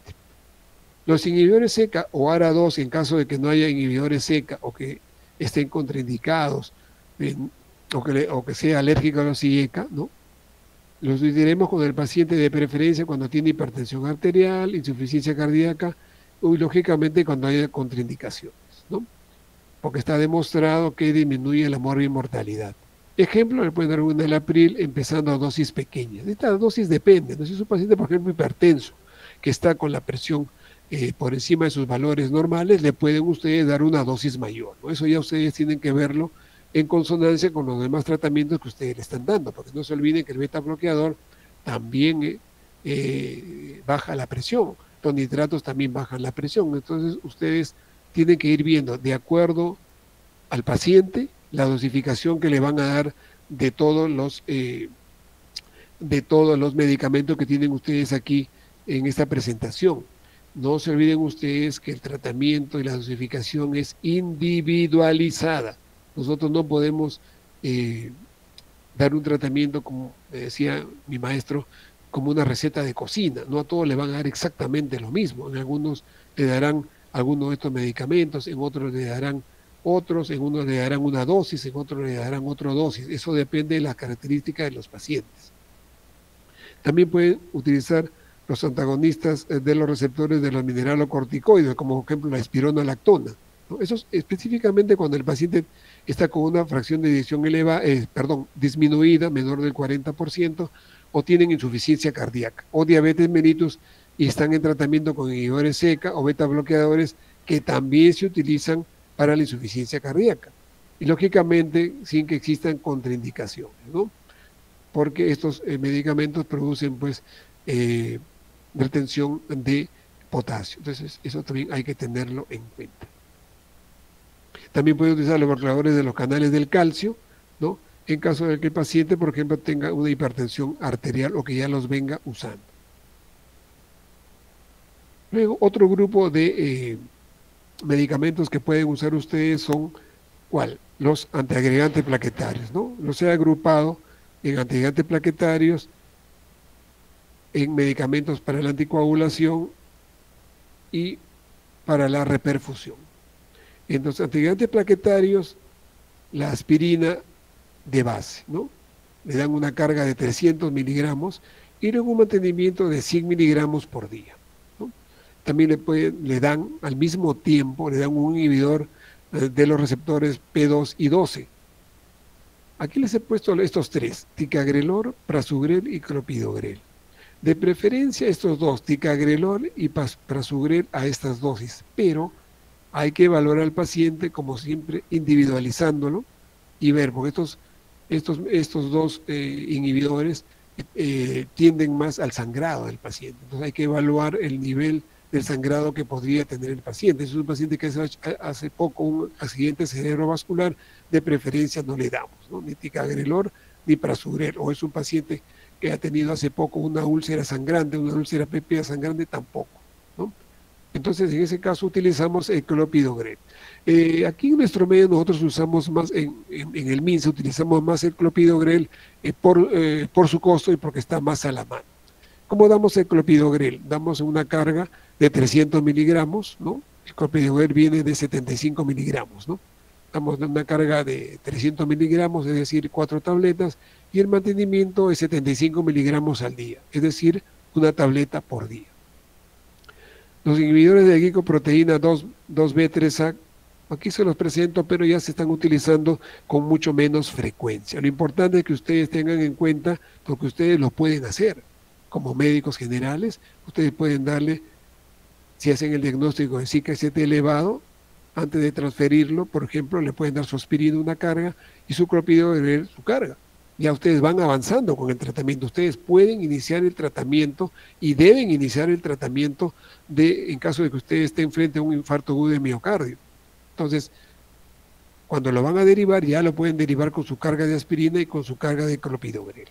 Los inhibidores SECA o ARA dos, en caso de que no haya inhibidores SECA o que estén contraindicados eh, o, que le, o que sea alérgico a los IECA, ¿no? Los utilizaremos con el paciente de preferencia cuando tiene hipertensión arterial, insuficiencia cardíaca y lógicamente cuando haya contraindicaciones, ¿no? Porque está demostrado que disminuye la morbi-mortalidad. Ejemplo, le pueden dar un enalapril empezando a dosis pequeñas. Esta dosis depende, ¿no? Si es un paciente, por ejemplo, hipertenso, que está con la presión eh, por encima de sus valores normales, le pueden ustedes dar una dosis mayor, ¿no? Eso ya ustedes tienen que verlo en consonancia con los demás tratamientos que ustedes le están dando, porque no se olviden que el beta bloqueador también eh, eh, baja la presión, los nitratos también bajan la presión, entonces ustedes tienen que ir viendo de acuerdo al paciente la dosificación que le van a dar de todos los eh, de todos los medicamentos que tienen ustedes aquí en esta presentación. No se olviden ustedes que el tratamiento y la dosificación es individualizada. Nosotros no podemos eh, dar un tratamiento, como decía mi maestro, como una receta de cocina. No a todos le van a dar exactamente lo mismo. En algunos le darán algunos de estos medicamentos, en otros le darán otros, en unos le darán una dosis, en otros le darán otra dosis. Eso depende de las características de los pacientes. También pueden utilizar los antagonistas de los receptores de los mineralocorticoides, como por ejemplo la espironolactona, ¿no? Eso es específicamente cuando el paciente está con una fracción de eyección elevada, eh, perdón, disminuida, menor del cuarenta por ciento, o tienen insuficiencia cardíaca, o diabetes mellitus, y están en tratamiento con inhibidores SECA o beta bloqueadores que también se utilizan para la insuficiencia cardíaca. Y lógicamente sin que existan contraindicaciones, ¿no? Porque estos eh, medicamentos producen pues eh, retención de potasio. Entonces eso también hay que tenerlo en cuenta. También pueden utilizar los bloqueadores de los canales del calcio, ¿no? En caso de que el paciente, por ejemplo, tenga una hipertensión arterial o que ya los venga usando. Luego, otro grupo de eh, medicamentos que pueden usar ustedes son, ¿cuál? Los antiagregantes plaquetarios, ¿no? Los he agrupado en antiagregantes plaquetarios, en medicamentos para la anticoagulación y para la reperfusión. En los antiagregantes plaquetarios, la aspirina de base, ¿no? Le dan una carga de trescientos miligramos y luego un mantenimiento de cien miligramos por día, ¿no? También le, pueden, le dan al mismo tiempo, le dan un inhibidor de los receptores P dos y doce. Aquí les he puesto estos tres, ticagrelor, prasugrel y clopidogrel. De preferencia estos dos, ticagrelor y prasugrel a estas dosis, pero hay que evaluar al paciente, como siempre, individualizándolo y ver, porque estos, estos, estos dos eh, inhibidores eh, tienden más al sangrado del paciente. Entonces hay que evaluar el nivel del sangrado que podría tener el paciente. Si es un paciente que hace, hace poco un accidente cerebrovascular, de preferencia no le damos, ¿no? Ni ticagrelor ni prasugrel. O es un paciente que ha tenido hace poco una úlcera sangrante, una úlcera péptida sangrante, tampoco, ¿no? Entonces, en ese caso utilizamos el clopidogrel. Eh, aquí en nuestro medio nosotros usamos más, en, en, en el MINSA utilizamos más el clopidogrel eh, por, eh, por su costo y porque está más a la mano. ¿Cómo damos el clopidogrel? Damos una carga de trescientos miligramos, ¿no? El clopidogrel viene de setenta y cinco miligramos, ¿no? Damos una carga de trescientos miligramos, es decir, cuatro tabletas, y el mantenimiento es setenta y cinco miligramos al día, es decir, una tableta por día. Los inhibidores de glicoproteína dos B tres A, aquí se los presento, pero ya se están utilizando con mucho menos frecuencia. Lo importante es que ustedes tengan en cuenta lo que ustedes lo pueden hacer. Como médicos generales, ustedes pueden darle, si hacen el diagnóstico de Zika S T elevado, antes de transferirlo, por ejemplo, le pueden dar su aspirina una carga y su clopidogrel su carga. Ya ustedes van avanzando con el tratamiento. Ustedes pueden iniciar el tratamiento y deben iniciar el tratamiento de, en caso de que ustedes estén frente a un infarto agudo de miocardio. Entonces, cuando lo van a derivar, ya lo pueden derivar con su carga de aspirina y con su carga de clopidogrel.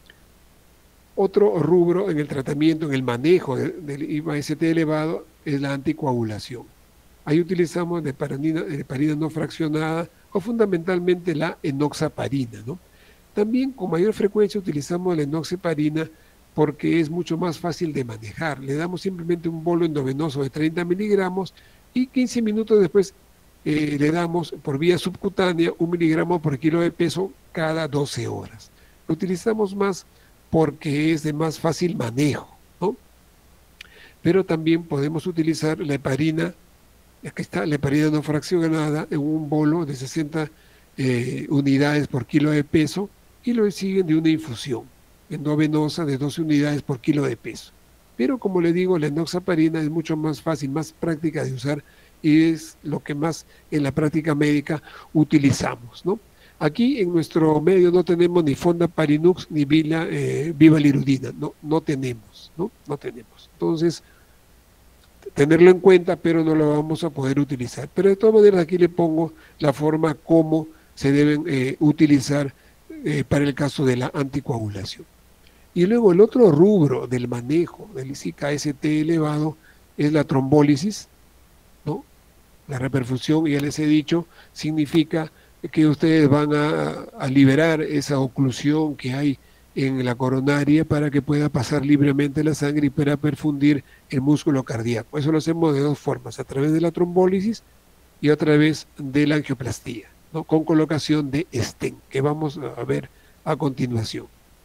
Otro rubro en el tratamiento, en el manejo del, del I M A S T elevado, es la anticoagulación. Ahí utilizamos heparina, heparina no fraccionada o fundamentalmente la enoxaparina, ¿no? También con mayor frecuencia utilizamos la enoxaparina porque es mucho más fácil de manejar. Le damos simplemente un bolo endovenoso de treinta miligramos y quince minutos después eh, le damos por vía subcutánea un miligramo por kilo de peso cada doce horas. Lo utilizamos más porque es de más fácil manejo, ¿no? Pero también podemos utilizar la heparina, aquí está, la heparina no fraccionada en un bolo de sesenta eh, unidades por kilo de peso y lo siguen de una infusión endovenosa de doce unidades por kilo de peso. Pero como le digo, la enoxaparina es mucho más fácil, más práctica de usar y es lo que más en la práctica médica utilizamos, ¿no? Aquí en nuestro medio no tenemos ni Fondaparinux ni Vila, eh, Vivalirudina, no, no tenemos, ¿no? No tenemos. Entonces, tenerlo en cuenta, pero no lo vamos a poder utilizar. Pero de todas maneras aquí le pongo la forma como se deben eh, utilizar eh, para el caso de la anticoagulación. Y luego el otro rubro del manejo del Zika S T elevado es la trombólisis, ¿no? La reperfusión, ya les he dicho, significa que ustedes van a, a liberar esa oclusión que hay en la coronaria para que pueda pasar libremente la sangre y para perfundir el músculo cardíaco. Eso lo hacemos de dos formas, a través de la trombólisis y a través de la angioplastía, ¿no? Con colocación de stent, que vamos a ver a continuación.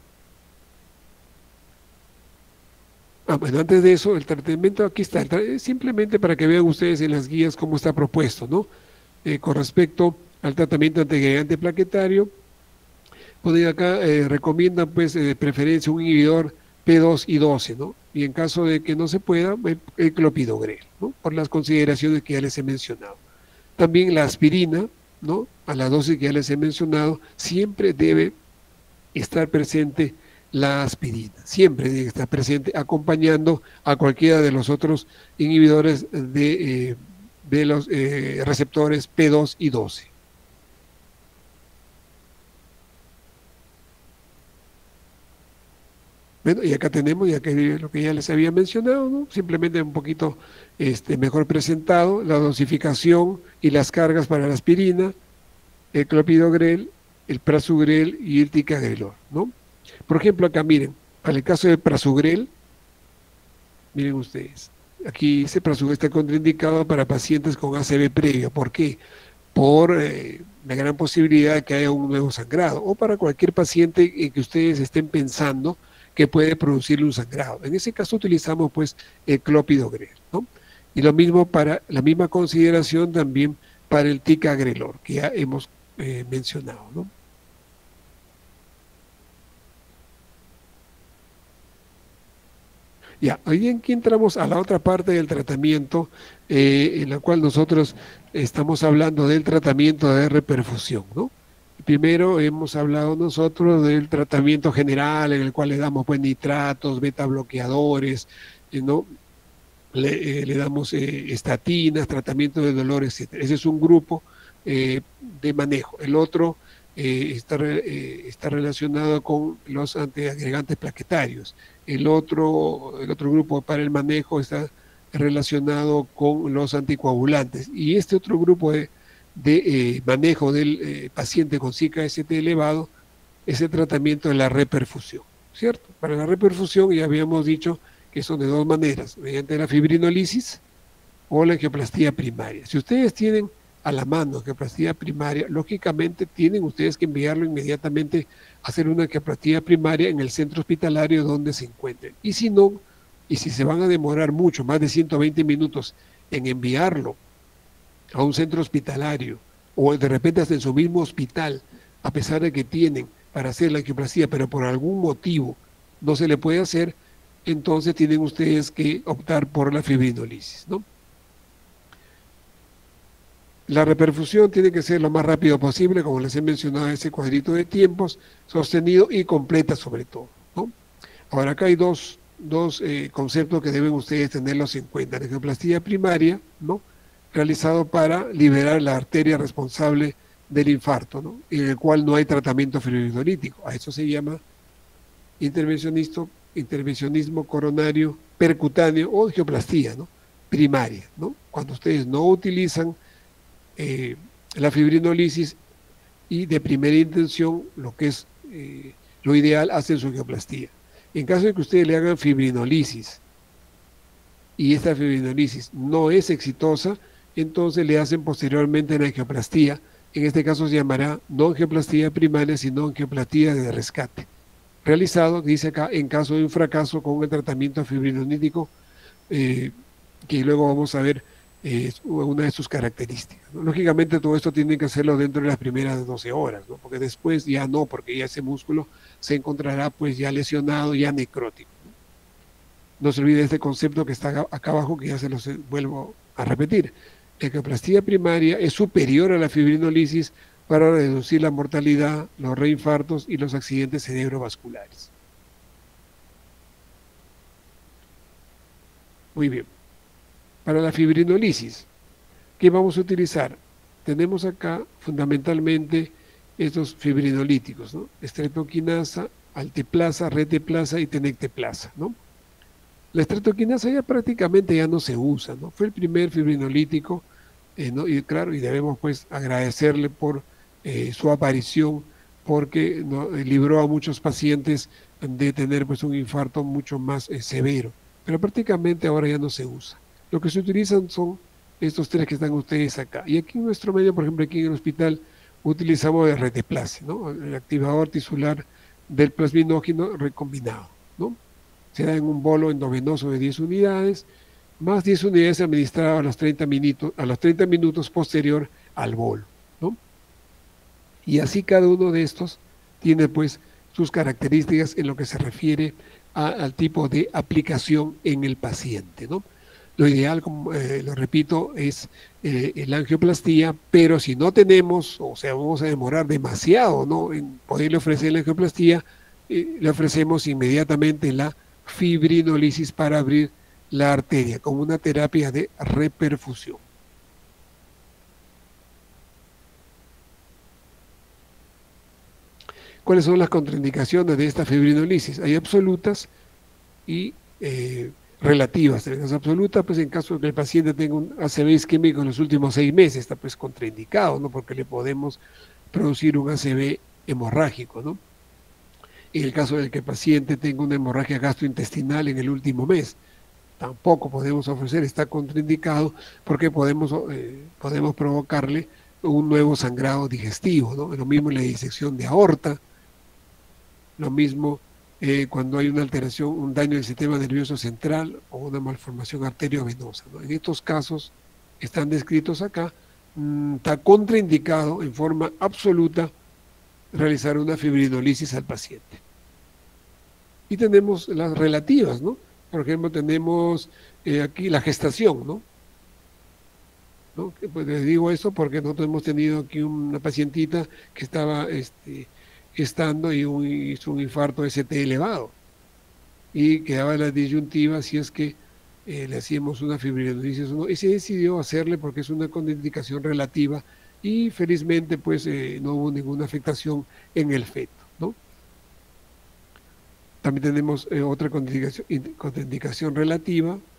Ah, bueno, antes de eso, el tratamiento aquí está, simplemente para que vean ustedes en las guías cómo está propuesto, ¿no? Eh, con respecto al tratamiento antiagregante plaquetario, pues acá eh, recomiendan pues de eh, preferencia un inhibidor P dos y doce, ¿no? Y en caso de que no se pueda, el, el clopidogrel, ¿no? Por las consideraciones que ya les he mencionado. También la aspirina, ¿no? A la dosis que ya les he mencionado, siempre debe estar presente la aspirina, siempre debe estar presente acompañando a cualquiera de los otros inhibidores de, eh, de los eh, receptores P dos y doce. Bueno, y acá tenemos, ya que lo que ya les había mencionado, ¿no? Simplemente un poquito este, mejor presentado, la dosificación y las cargas para la aspirina, el clopidogrel, el prasugrel y el ticagrelor, ¿no? Por ejemplo, acá miren, para el caso del prasugrel, miren ustedes, aquí ese prasugrel está contraindicado para pacientes con A C V previo. ¿Por qué? Por eh, la gran posibilidad de que haya un nuevo sangrado, o para cualquier paciente en que ustedes estén pensando que puede producirle un sangrado. En ese caso utilizamos pues el clopidogrel, ¿no? Y lo mismo para, la misma consideración también para el ticagrelor, que ya hemos eh, mencionado, ¿no? Ya, ahí aquí entramos a la otra parte del tratamiento, eh, en la cual nosotros estamos hablando del tratamiento de reperfusión, ¿no? Primero hemos hablado nosotros del tratamiento general, en el cual le damos pues, nitratos, beta bloqueadores, ¿no? Le, eh, le damos eh, estatinas, tratamiento de dolor, etcétera. Ese es un grupo eh, de manejo. El otro eh, está, eh, está relacionado con los antiagregantes plaquetarios. El otro, el otro grupo para el manejo está relacionado con los anticoagulantes. Y este otro grupo de, de eh, manejo del eh, paciente con C K S T elevado es el tratamiento de la reperfusión, ¿cierto? Para la reperfusión ya habíamos dicho que son de dos maneras, mediante la fibrinolisis o la angioplastía primaria. Si ustedes tienen a la mano angioplastía primaria, lógicamente tienen ustedes que enviarlo inmediatamente a hacer una angioplastía primaria en el centro hospitalario donde se encuentren. Y si no, y si se van a demorar mucho, más de ciento veinte minutos en enviarlo a un centro hospitalario o de repente hasta en su mismo hospital, a pesar de que tienen para hacer la angioplastía, pero por algún motivo no se le puede hacer, entonces tienen ustedes que optar por la fibrinolisis, ¿no? La reperfusión tiene que ser lo más rápido posible, como les he mencionado, ese cuadrito de tiempos, sostenido y completa sobre todo, ¿no? Ahora acá hay dos, dos eh, conceptos que deben ustedes tenerlos en cuenta. La angioplastía primaria, ¿no?, realizado para liberar la arteria responsable del infarto, ¿no?, en el cual no hay tratamiento fibrinolítico. A eso se llama intervencionismo, intervencionismo coronario percutáneo o angioplastía, ¿no?, primaria, ¿no? Cuando ustedes no utilizan eh, la fibrinolisis y de primera intención, lo que es eh, lo ideal, hacen su angioplastía. En caso de que ustedes le hagan fibrinolisis y esta fibrinolisis no es exitosa, entonces le hacen posteriormente la angioplastía. En este caso se llamará no angioplastía primaria, sino angioplastía de rescate. Realizado, dice acá, en caso de un fracaso con el tratamiento fibrinolítico, eh, que luego vamos a ver eh, una de sus características, ¿no? Lógicamente todo esto tiene que hacerlo dentro de las primeras doce horas, ¿no?, porque después ya no, porque ya ese músculo se encontrará pues ya lesionado, ya necrótico, ¿no? No se olvide este concepto que está acá abajo, que ya se los vuelvo a repetir. La angioplastía primaria es superior a la fibrinolisis para reducir la mortalidad, los reinfartos y los accidentes cerebrovasculares. Muy bien. Para la fibrinolisis, ¿qué vamos a utilizar? Tenemos acá fundamentalmente estos fibrinolíticos, ¿no?, estreptoquinasa, alteplasa, reteplasa y tenecteplasa, ¿no? La estreptoquinasa ya prácticamente ya no se usa, ¿no? Fue el primer fibrinolítico, eh, ¿no?, y claro, y debemos pues agradecerle por eh, su aparición, porque, ¿no?, libró a muchos pacientes de tener pues un infarto mucho más eh, severo, pero prácticamente ahora ya no se usa. Lo que se utilizan son estos tres que están ustedes acá. Y aquí en nuestro medio, por ejemplo, aquí en el hospital, utilizamos el reteplase, ¿no?, el activador tisular del plasminógeno recombinado, ¿no? Se da en un bolo endovenoso de diez unidades, más diez unidades administradas a los treinta minutos, a los treinta minutos posterior al bolo, ¿no? Y así cada uno de estos tiene pues sus características en lo que se refiere a, al tipo de aplicación en el paciente, ¿no? Lo ideal, como eh, lo repito, es eh, la angioplastía, pero si no tenemos, o sea, vamos a demorar demasiado, ¿no?, en poderle ofrecer la angioplastía, eh, le ofrecemos inmediatamente la fibrinolisis para abrir la arteria como una terapia de reperfusión. ¿Cuáles son las contraindicaciones de esta fibrinolisis? Hay absolutas y eh, relativas. En las absolutas, pues en caso de que el paciente tenga un A C V isquémico en los últimos seis meses, está pues contraindicado, ¿no?, porque le podemos producir un A C V hemorrágico, ¿no? En el caso de que el paciente tenga una hemorragia gastrointestinal en el último mes, tampoco podemos ofrecer, está contraindicado, porque podemos, eh, podemos provocarle un nuevo sangrado digestivo, ¿no? Lo mismo en la disección de aorta, lo mismo eh, cuando hay una alteración, un daño del sistema nervioso central o una malformación arteriovenosa, ¿no? En estos casos están descritos acá, mmm, está contraindicado en forma absoluta realizar una fibrinolisis al paciente. Y tenemos las relativas, ¿no? Por ejemplo, tenemos eh, aquí la gestación, ¿no? ¿No? Pues les digo eso porque nosotros hemos tenido aquí una pacientita que estaba este, gestando y un, hizo un infarto S T elevado y quedaba la disyuntiva si es que eh, le hacíamos una fibrinolisis o no, y se decidió hacerle porque es una contraindicación relativa y felizmente pues eh, no hubo ninguna afectación en el feto, ¿no? También tenemos eh, otra contraindicación, contraindicación relativa,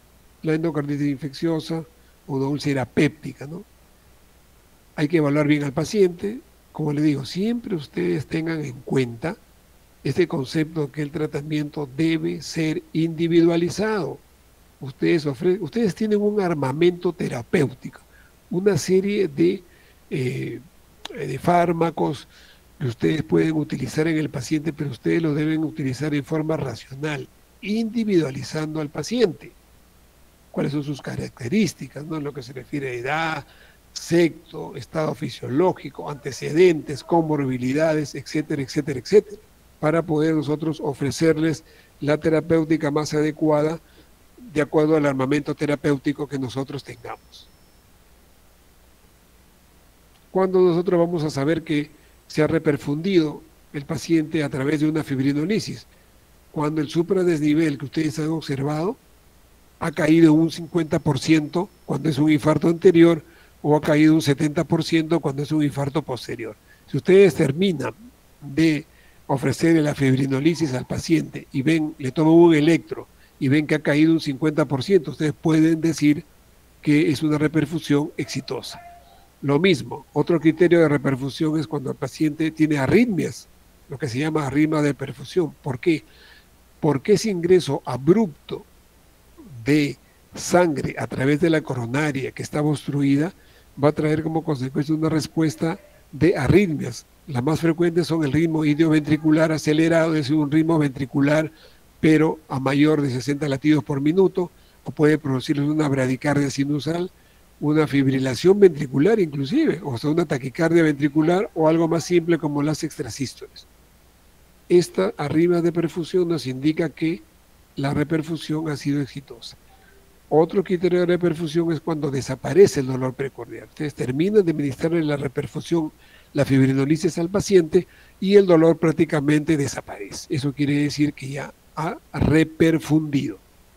la endocarditis infecciosa o una úlcera péptica, ¿no? Hay que evaluar bien al paciente. Como le digo, siempre ustedes tengan en cuenta este concepto que el tratamiento debe ser individualizado. Ustedes, ofre ustedes tienen un armamento terapéutico, una serie de, eh, de fármacos que ustedes pueden utilizar en el paciente, pero ustedes lo deben utilizar en forma racional, individualizando al paciente. ¿Cuáles son sus características, ¿no? En lo que se refiere a edad, sexo, estado fisiológico, antecedentes, comorbilidades, etcétera, etcétera, etcétera, para poder nosotros ofrecerles la terapéutica más adecuada de acuerdo al armamento terapéutico que nosotros tengamos. ¿Cuándo nosotros vamos a saber que se ha reperfundido el paciente a través de una fibrinolisis? Cuando el supradesnivel que ustedes han observado ha caído un cincuenta por ciento cuando es un infarto anterior o ha caído un setenta por ciento cuando es un infarto posterior. Si ustedes terminan de ofrecerle la fibrinolisis al paciente y ven, le toman un electro y ven que ha caído un cincuenta por ciento, ustedes pueden decir que es una reperfusión exitosa. Lo mismo, otro criterio de reperfusión es cuando el paciente tiene arritmias, lo que se llama arritmia de perfusión. ¿Por qué? Porque ese ingreso abrupto de sangre a través de la coronaria que está obstruida va a traer como consecuencia una respuesta de arritmias. Las más frecuentes son el ritmo idioventricular acelerado, es decir, un ritmo ventricular pero a mayor de sesenta latidos por minuto, o puede producirles una bradicardia sinusal, una fibrilación ventricular inclusive, o sea, una taquicardia ventricular o algo más simple como las extrasístoles. Esta arritmia de perfusión nos indica que la reperfusión ha sido exitosa. Otro criterio de reperfusión es cuando desaparece el dolor precordial. Ustedes terminan de administrarle la reperfusión, la fibrinolisis al paciente y el dolor prácticamente desaparece. Eso quiere decir que ya ha reperfundido.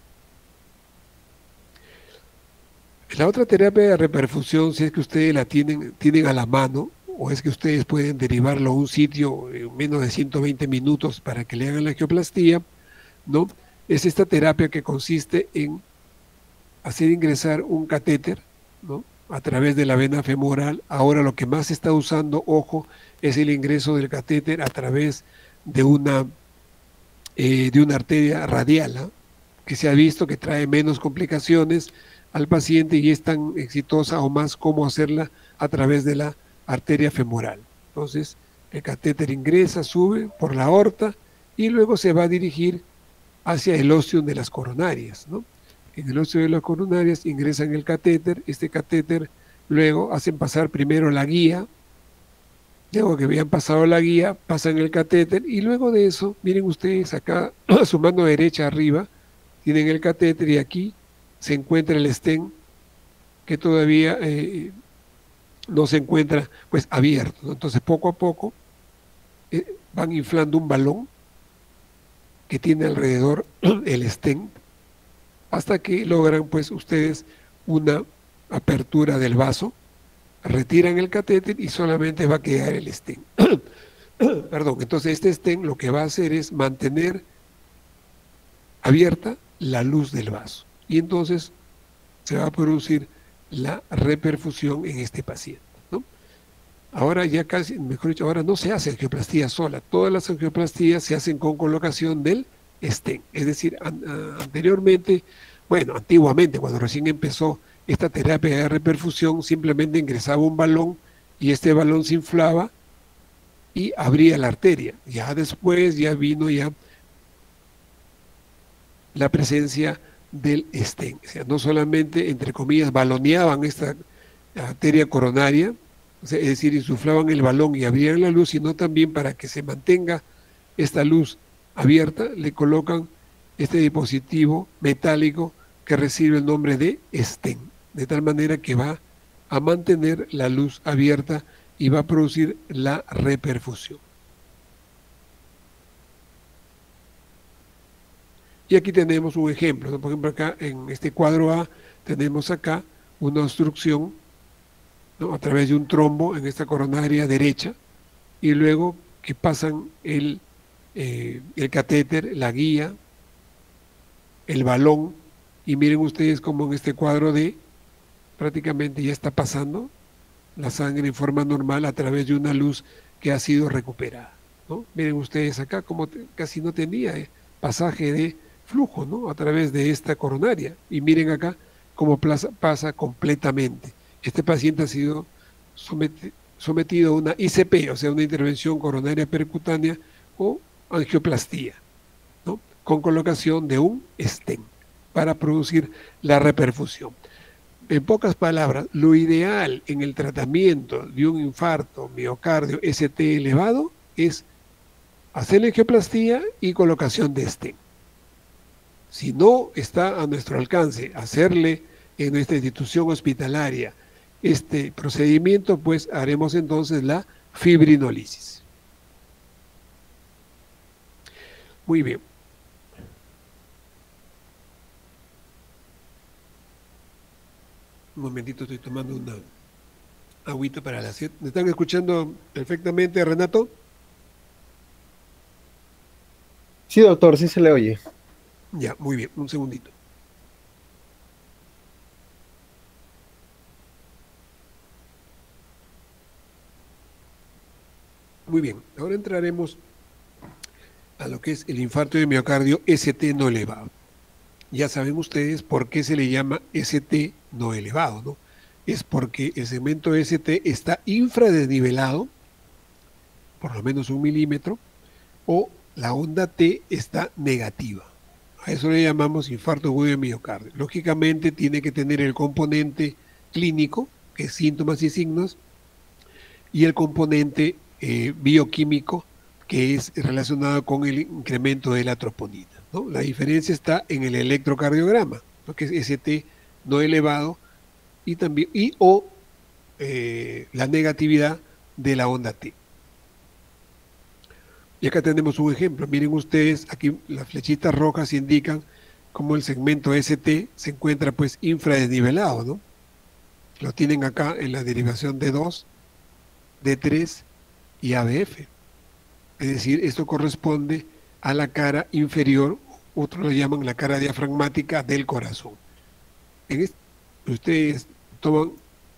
La otra terapia de reperfusión, si es que ustedes la tienen, tienen a la mano, o es que ustedes pueden derivarlo a un sitio en menos de ciento veinte minutos para que le hagan la angioplastía, ¿no? Es esta terapia que consiste en hacer ingresar un catéter, ¿no?, a través de la vena femoral. Ahora lo que más se está usando, ojo, es el ingreso del catéter a través de una, eh, de una arteria radial, ¿eh?, que se ha visto que trae menos complicaciones al paciente y es tan exitosa o más como hacerla a través de la arteria femoral. Entonces, el catéter ingresa, sube por la aorta y luego se va a dirigir hacia el óseo de las coronarias, ¿no? En el óseo de las coronarias ingresan el catéter, este catéter luego hacen pasar primero la guía, luego que habían pasado la guía, pasan el catéter y luego de eso, miren ustedes acá, a su mano derecha arriba, tienen el catéter y aquí se encuentra el stent que todavía eh, no se encuentra pues abierto, ¿no? Entonces poco a poco eh, van inflando un balón que tiene alrededor el stent hasta que logran pues ustedes una apertura del vaso, retiran el catéter y solamente va a quedar el stent. Perdón, entonces este stent lo que va a hacer es mantener abierta la luz del vaso y entonces se va a producir la reperfusión en este paciente, ¿no? Ahora ya casi, mejor dicho, ahora no se hace angioplastía sola, todas las angioplastías se hacen con colocación del stent, es decir, an, a, anteriormente, bueno, antiguamente cuando recién empezó esta terapia de reperfusión, simplemente ingresaba un balón y este balón se inflaba y abría la arteria. Ya después ya vino ya la presencia del stent, o sea, no solamente, entre comillas, baloneaban esta arteria coronaria, o sea, es decir, insuflaban el balón y abrían la luz, sino también para que se mantenga esta luz abierta, le colocan este dispositivo metálico que recibe el nombre de stent, de tal manera que va a mantener la luz abierta y va a producir la reperfusión. Y aquí tenemos un ejemplo, ¿no? Por ejemplo, acá en este cuadro A tenemos acá una obstrucción, ¿no?, a través de un trombo en esta coronaria derecha y luego que pasan el, eh, el catéter, la guía, el balón Y miren ustedes cómo en este cuadro D prácticamente ya está pasando la sangre en forma normal a través de una luz que ha sido recuperada, ¿no? Miren ustedes acá como te, casi no tenía eh, pasaje de flujo, ¿no? A través de esta coronaria. Y miren acá cómo plaza, pasa completamente. Este paciente ha sido sometido, sometido a una I C P, o sea, una intervención coronaria percutánea o angioplastía, ¿no? Con colocación de un stent para producir la reperfusión. En pocas palabras, lo ideal en el tratamiento de un infarto miocardio S T elevado es hacer la angioplastía y colocación de stent. Si no está a nuestro alcance hacerle en nuestra institución hospitalaria este procedimiento, pues haremos entonces la fibrinólisis. Muy bien. Un momentito, estoy tomando una agüita para la sed. ¿Me están escuchando perfectamente, Renato? Sí, doctor, sí se le oye. Ya, muy bien, un segundito. Muy bien, ahora entraremos a lo que es el infarto de miocardio S T no elevado. Ya saben ustedes por qué se le llama S T no elevado, ¿no? Es porque el segmento S T está infradesnivelado, por lo menos un milímetro, o la onda T está negativa. A eso le llamamos infarto agudo de miocardio. Lógicamente tiene que tener el componente clínico, que es síntomas y signos, y el componente eh, bioquímico, que es relacionado con el incremento de la troponina, ¿no? La diferencia está en el electrocardiograma, ¿no? Que es S T no elevado, y también y o eh, la negatividad de la onda T. Y acá tenemos un ejemplo. Miren ustedes, aquí las flechitas rojas indican cómo el segmento S T se encuentra pues infradesnivelado, ¿no? Lo tienen acá en la derivación D dos, D tres y A B F. Es decir, esto corresponde a la cara inferior, otros lo llaman la cara diafragmática del corazón. En este, ustedes toman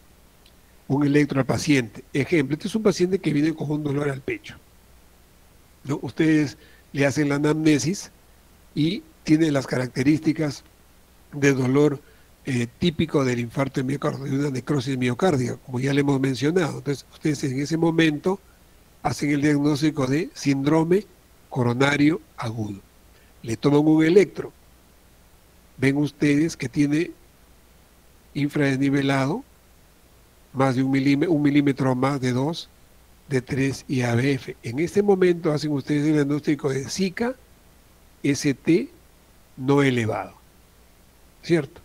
un electro al paciente. Ejemplo, este es un paciente que viene con un dolor al pecho, ¿no? Ustedes le hacen la anamnesis y tiene las características de dolor eh, típico del infarto de miocardio, de una necrosis miocárdica, como ya le hemos mencionado. Entonces, ustedes en ese momento hacen el diagnóstico de síndrome coronario agudo. Le toman un electro. Ven ustedes que tiene infradesnivelado más de un milímetro, un milímetro más de dos, de tres y A B F. En este momento hacen ustedes el diagnóstico de Zika S T no elevado. ¿Cierto?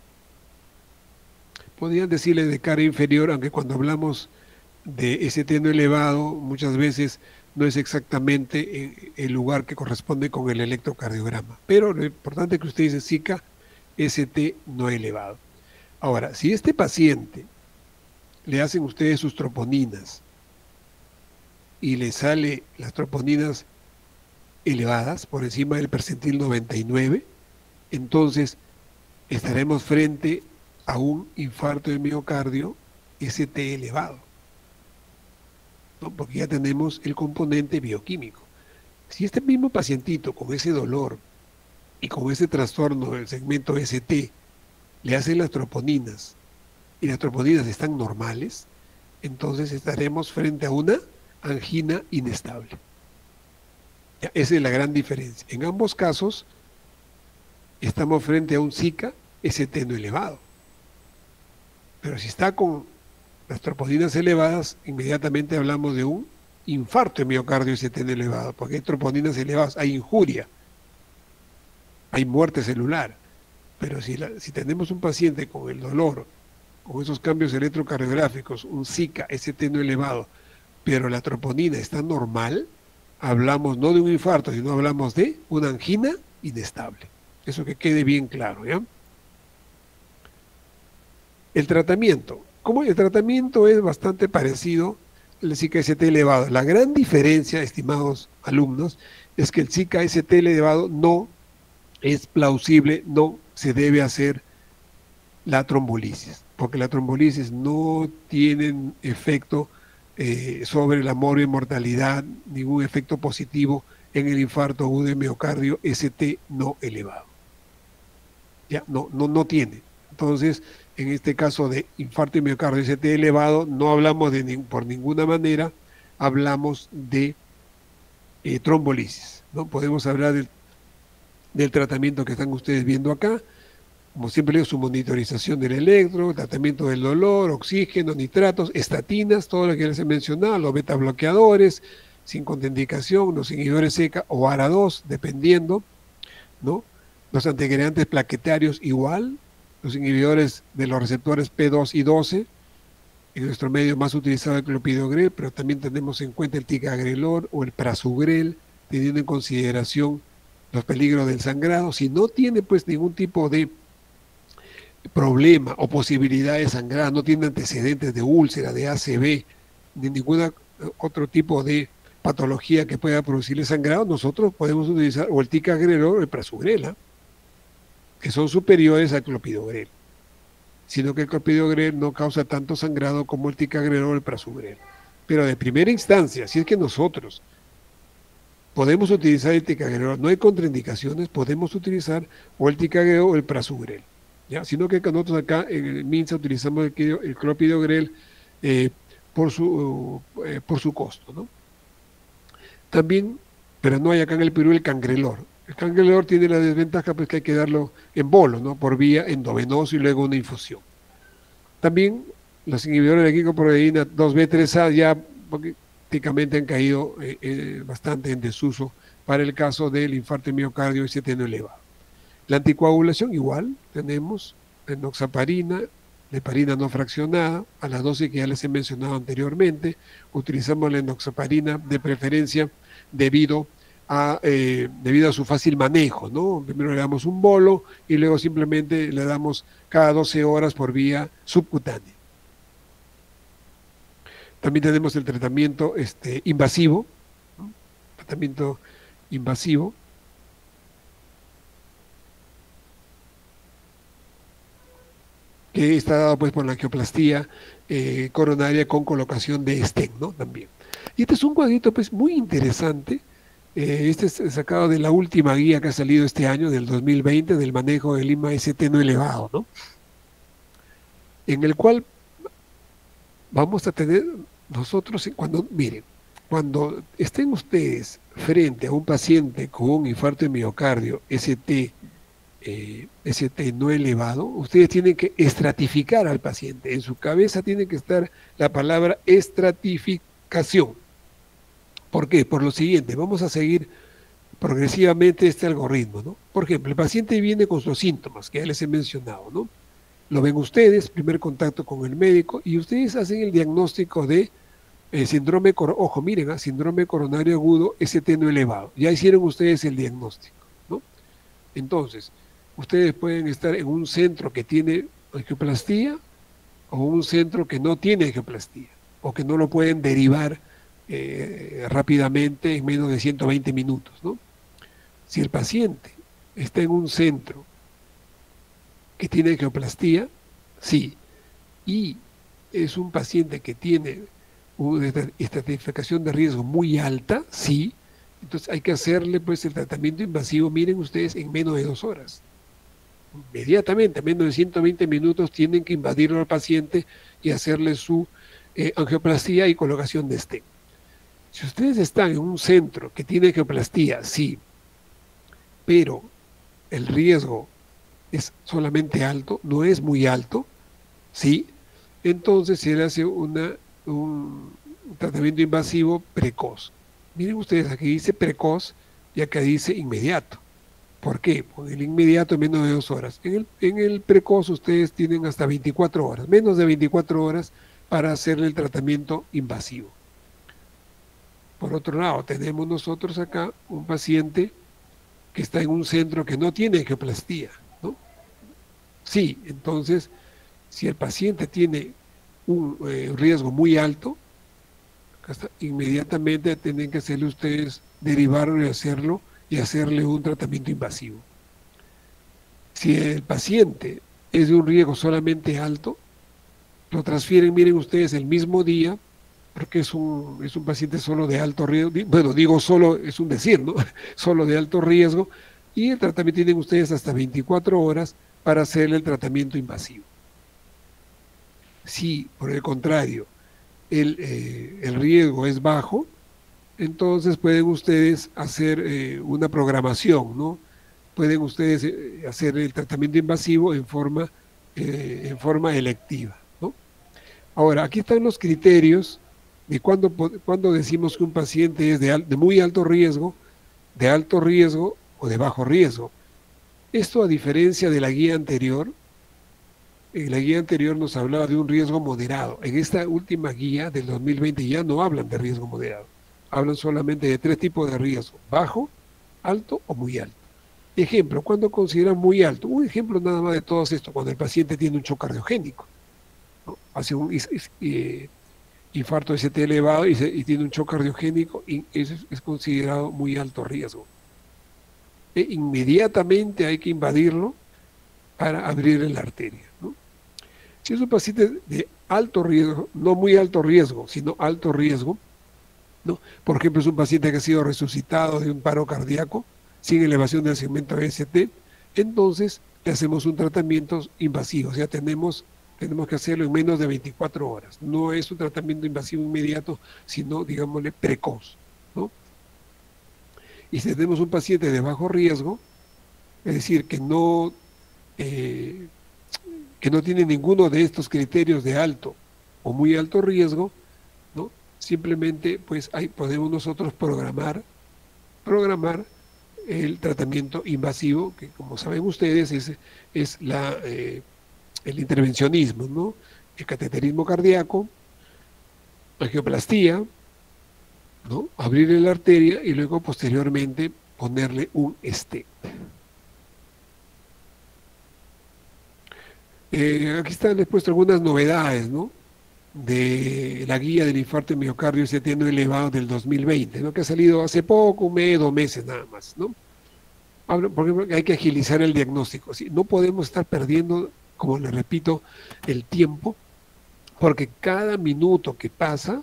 Podrían decirle de cara inferior, aunque cuando hablamos de S T no elevado, muchas veces no es exactamente el lugar que corresponde con el electrocardiograma. Pero lo importante es que usted dice Zika S T no elevado. Ahora, si este paciente le hacen ustedes sus troponinas y le sale las troponinas elevadas por encima del percentil noventa y nueve, entonces estaremos frente a un infarto de miocardio S T elevado, ¿no? Porque ya tenemos el componente bioquímico. Si este mismo pacientito con ese dolor y con ese trastorno del segmento S T le hacen las troponinas y las troponinas están normales, entonces estaremos frente a una angina inestable. Ya, esa es la gran diferencia. En ambos casos estamos frente a un Zika S T no elevado. Pero si está con las troponinas elevadas, inmediatamente hablamos de un infarto de miocardio S T no elevado, porque hay troponinas elevadas, hay injuria, hay muerte celular. Pero si, la, si tenemos un paciente con el dolor, con esos cambios electrocardiográficos, un Zika S T no elevado, pero la troponina está normal, hablamos no de un infarto, sino hablamos de una angina inestable. Eso que quede bien claro, ¿ya? El tratamiento. Como el tratamiento es bastante parecido al Zika S T elevado. La gran diferencia, estimados alumnos, es que el Zika S T elevado no es plausible, no se debe hacer la trombolisis, porque la trombolisis no tiene efecto eh, sobre la mortalidad, ningún efecto positivo en el infarto agudo de miocardio S T no elevado. Ya, no, no, no tiene. Entonces, en este caso de infarto de miocardio S T elevado, no hablamos de ni, por ninguna manera, hablamos de eh, trombolisis, ¿no? Podemos hablar del, del tratamiento que están ustedes viendo acá, como siempre digo, su monitorización del electro, tratamiento del dolor, oxígeno, nitratos, estatinas, todo lo que les he mencionado, los beta bloqueadores, sin contraindicación, los inhibidores E C A o ARA dos, dependiendo, ¿no? Los antiagregantes plaquetarios igual, los inhibidores de los receptores P dos y doce, en nuestro medio más utilizado el clopidogrel, pero también tenemos en cuenta el ticagrelor o el prasugrel, teniendo en consideración los peligros del sangrado. Si no tiene pues ningún tipo de problema o posibilidad de sangrar, no tiene antecedentes de úlcera, de A C V, ni ningún otro tipo de patología que pueda producirle sangrado, nosotros podemos utilizar o el ticagrelor o el prasugrel, ¿eh? que son superiores al clopidogrel, sino que el clopidogrel no causa tanto sangrado como el ticagrelor o el prasugrel. Pero de primera instancia, si es que nosotros podemos utilizar el ticagrelor, no hay contraindicaciones, podemos utilizar o el ticagrelor o el prasugrel. ¿Ya? Sino que nosotros acá en el MINSA utilizamos el, el clopidogrel eh, por, su, eh, por su costo, ¿no? También, pero no hay acá en el Perú el cangrelor. El cangrelor tiene la desventaja pues, que hay que darlo en bolo, ¿no? Por vía endovenosa y luego una infusión. También los inhibidores de glicoproteína dos B tres A ya prácticamente han caído eh, eh, bastante en desuso para el caso del infarto de miocardio S T no elevado. La anticoagulación igual, tenemos enoxaparina, heparina no fraccionada, a las dosis que ya les he mencionado anteriormente. Utilizamos la enoxaparina de preferencia debido a, eh, debido a su fácil manejo, ¿no? Primero le damos un bolo y luego simplemente le damos cada doce horas por vía subcutánea. También tenemos el tratamiento este, invasivo, ¿no? Tratamiento invasivo, que está dado pues por la angioplastía eh, coronaria con colocación de stent, ¿no? También. Y este es un cuadrito pues muy interesante, eh, este es sacado de la última guía que ha salido este año, del dos mil veinte, del manejo del I M A S T no elevado, ¿no? En el cual vamos a tener nosotros, cuando, miren, cuando estén ustedes frente a un paciente con un infarto de miocardio S T Eh, S T no elevado, ustedes tienen que estratificar al paciente. En su cabeza tiene que estar la palabra estratificación. ¿Por qué? Por lo siguiente, vamos a seguir progresivamente este algoritmo, ¿no? Por ejemplo, el paciente viene con sus síntomas, que ya les he mencionado, ¿no? Lo ven ustedes, primer contacto con el médico, y ustedes hacen el diagnóstico de eh, síndrome, ojo, miren, ¿eh? síndrome coronario agudo S T no elevado. Ya hicieron ustedes el diagnóstico, ¿no? Entonces, ustedes pueden estar en un centro que tiene angioplastía o un centro que no tiene angioplastía o que no lo pueden derivar eh, rápidamente en menos de ciento veinte minutos, ¿no? Si el paciente está en un centro que tiene angioplastía, sí, y es un paciente que tiene una estratificación de riesgo muy alta, sí, entonces hay que hacerle pues el tratamiento invasivo, miren ustedes, en menos de dos horas. Inmediatamente, a menos de ciento veinte minutos, tienen que invadirlo al paciente y hacerle su eh, angioplastía y colocación de stent. Si ustedes están en un centro que tiene angioplastía, sí, pero el riesgo es solamente alto, no es muy alto, sí, entonces se le hace una, un tratamiento invasivo precoz. Miren ustedes, aquí dice precoz y acá dice inmediato. ¿Por qué? Porque el inmediato es menos de dos horas. En el, en el precoz ustedes tienen hasta veinticuatro horas, menos de veinticuatro horas para hacerle el tratamiento invasivo. Por otro lado, tenemos nosotros acá un paciente que está en un centro que no tiene angioplastía, ¿no? Sí, entonces, si el paciente tiene un eh, riesgo muy alto, hasta inmediatamente tienen que hacerle ustedes derivarlo y hacerlo y hacerle un tratamiento invasivo. Si el paciente es de un riesgo solamente alto, lo transfieren, miren ustedes, el mismo día, porque es un, es un paciente solo de alto riesgo, bueno, digo solo, es un decir, ¿no? Solo de alto riesgo, y el tratamiento tienen ustedes hasta veinticuatro horas para hacerle el tratamiento invasivo. Si, por el contrario, el, eh, el riesgo es bajo, entonces pueden ustedes hacer eh, una programación, ¿no? Pueden ustedes eh, hacer el tratamiento invasivo en forma, eh, en forma electiva, ¿no? Ahora, aquí están los criterios de cuándo, cuándo decimos que un paciente es de, al, de muy alto riesgo, de alto riesgo o de bajo riesgo. Esto, a diferencia de la guía anterior, en la guía anterior nos hablaba de un riesgo moderado. En esta última guía del dos mil veinte ya no hablan de riesgo moderado. Hablan solamente de tres tipos de riesgo: bajo, alto o muy alto. Ejemplo, ¿cuándo consideran muy alto? Un ejemplo nada más de todo esto, cuando el paciente tiene un shock cardiogénico, ¿no? Hace un is, is, eh, infarto de S T elevado y, se, y tiene un shock cardiogénico, y eso es, es considerado muy alto riesgo. E inmediatamente hay que invadirlo para abrirle la arteria, ¿no? Si es un paciente de alto riesgo, no muy alto riesgo, sino alto riesgo, ¿no? Por ejemplo, es un paciente que ha sido resucitado de un paro cardíaco sin elevación del segmento S T, entonces le hacemos un tratamiento invasivo, o sea, tenemos, tenemos que hacerlo en menos de veinticuatro horas. No es un tratamiento invasivo inmediato, sino, digámosle, precoz, ¿no? Y si tenemos un paciente de bajo riesgo, es decir, que no, eh, que no tiene ninguno de estos criterios de alto o muy alto riesgo, ¿no? Simplemente, pues, ahí podemos nosotros programar, programar el tratamiento invasivo, que como saben ustedes es, es la, eh, el intervencionismo, ¿no? El cateterismo cardíaco, angioplastía, ¿no? Abrirle la arteria y luego posteriormente ponerle un stent. Eh, aquí están les puesto algunas novedades, ¿no? De la guía del infarto de miocardio S T no elevado del dos mil veinte, ¿no? Que ha salido hace poco, un mes, dos meses nada más, ¿no? Por ejemplo, hay que agilizar el diagnóstico, ¿sí? No podemos estar perdiendo, como le repito, el tiempo, porque cada minuto que pasa,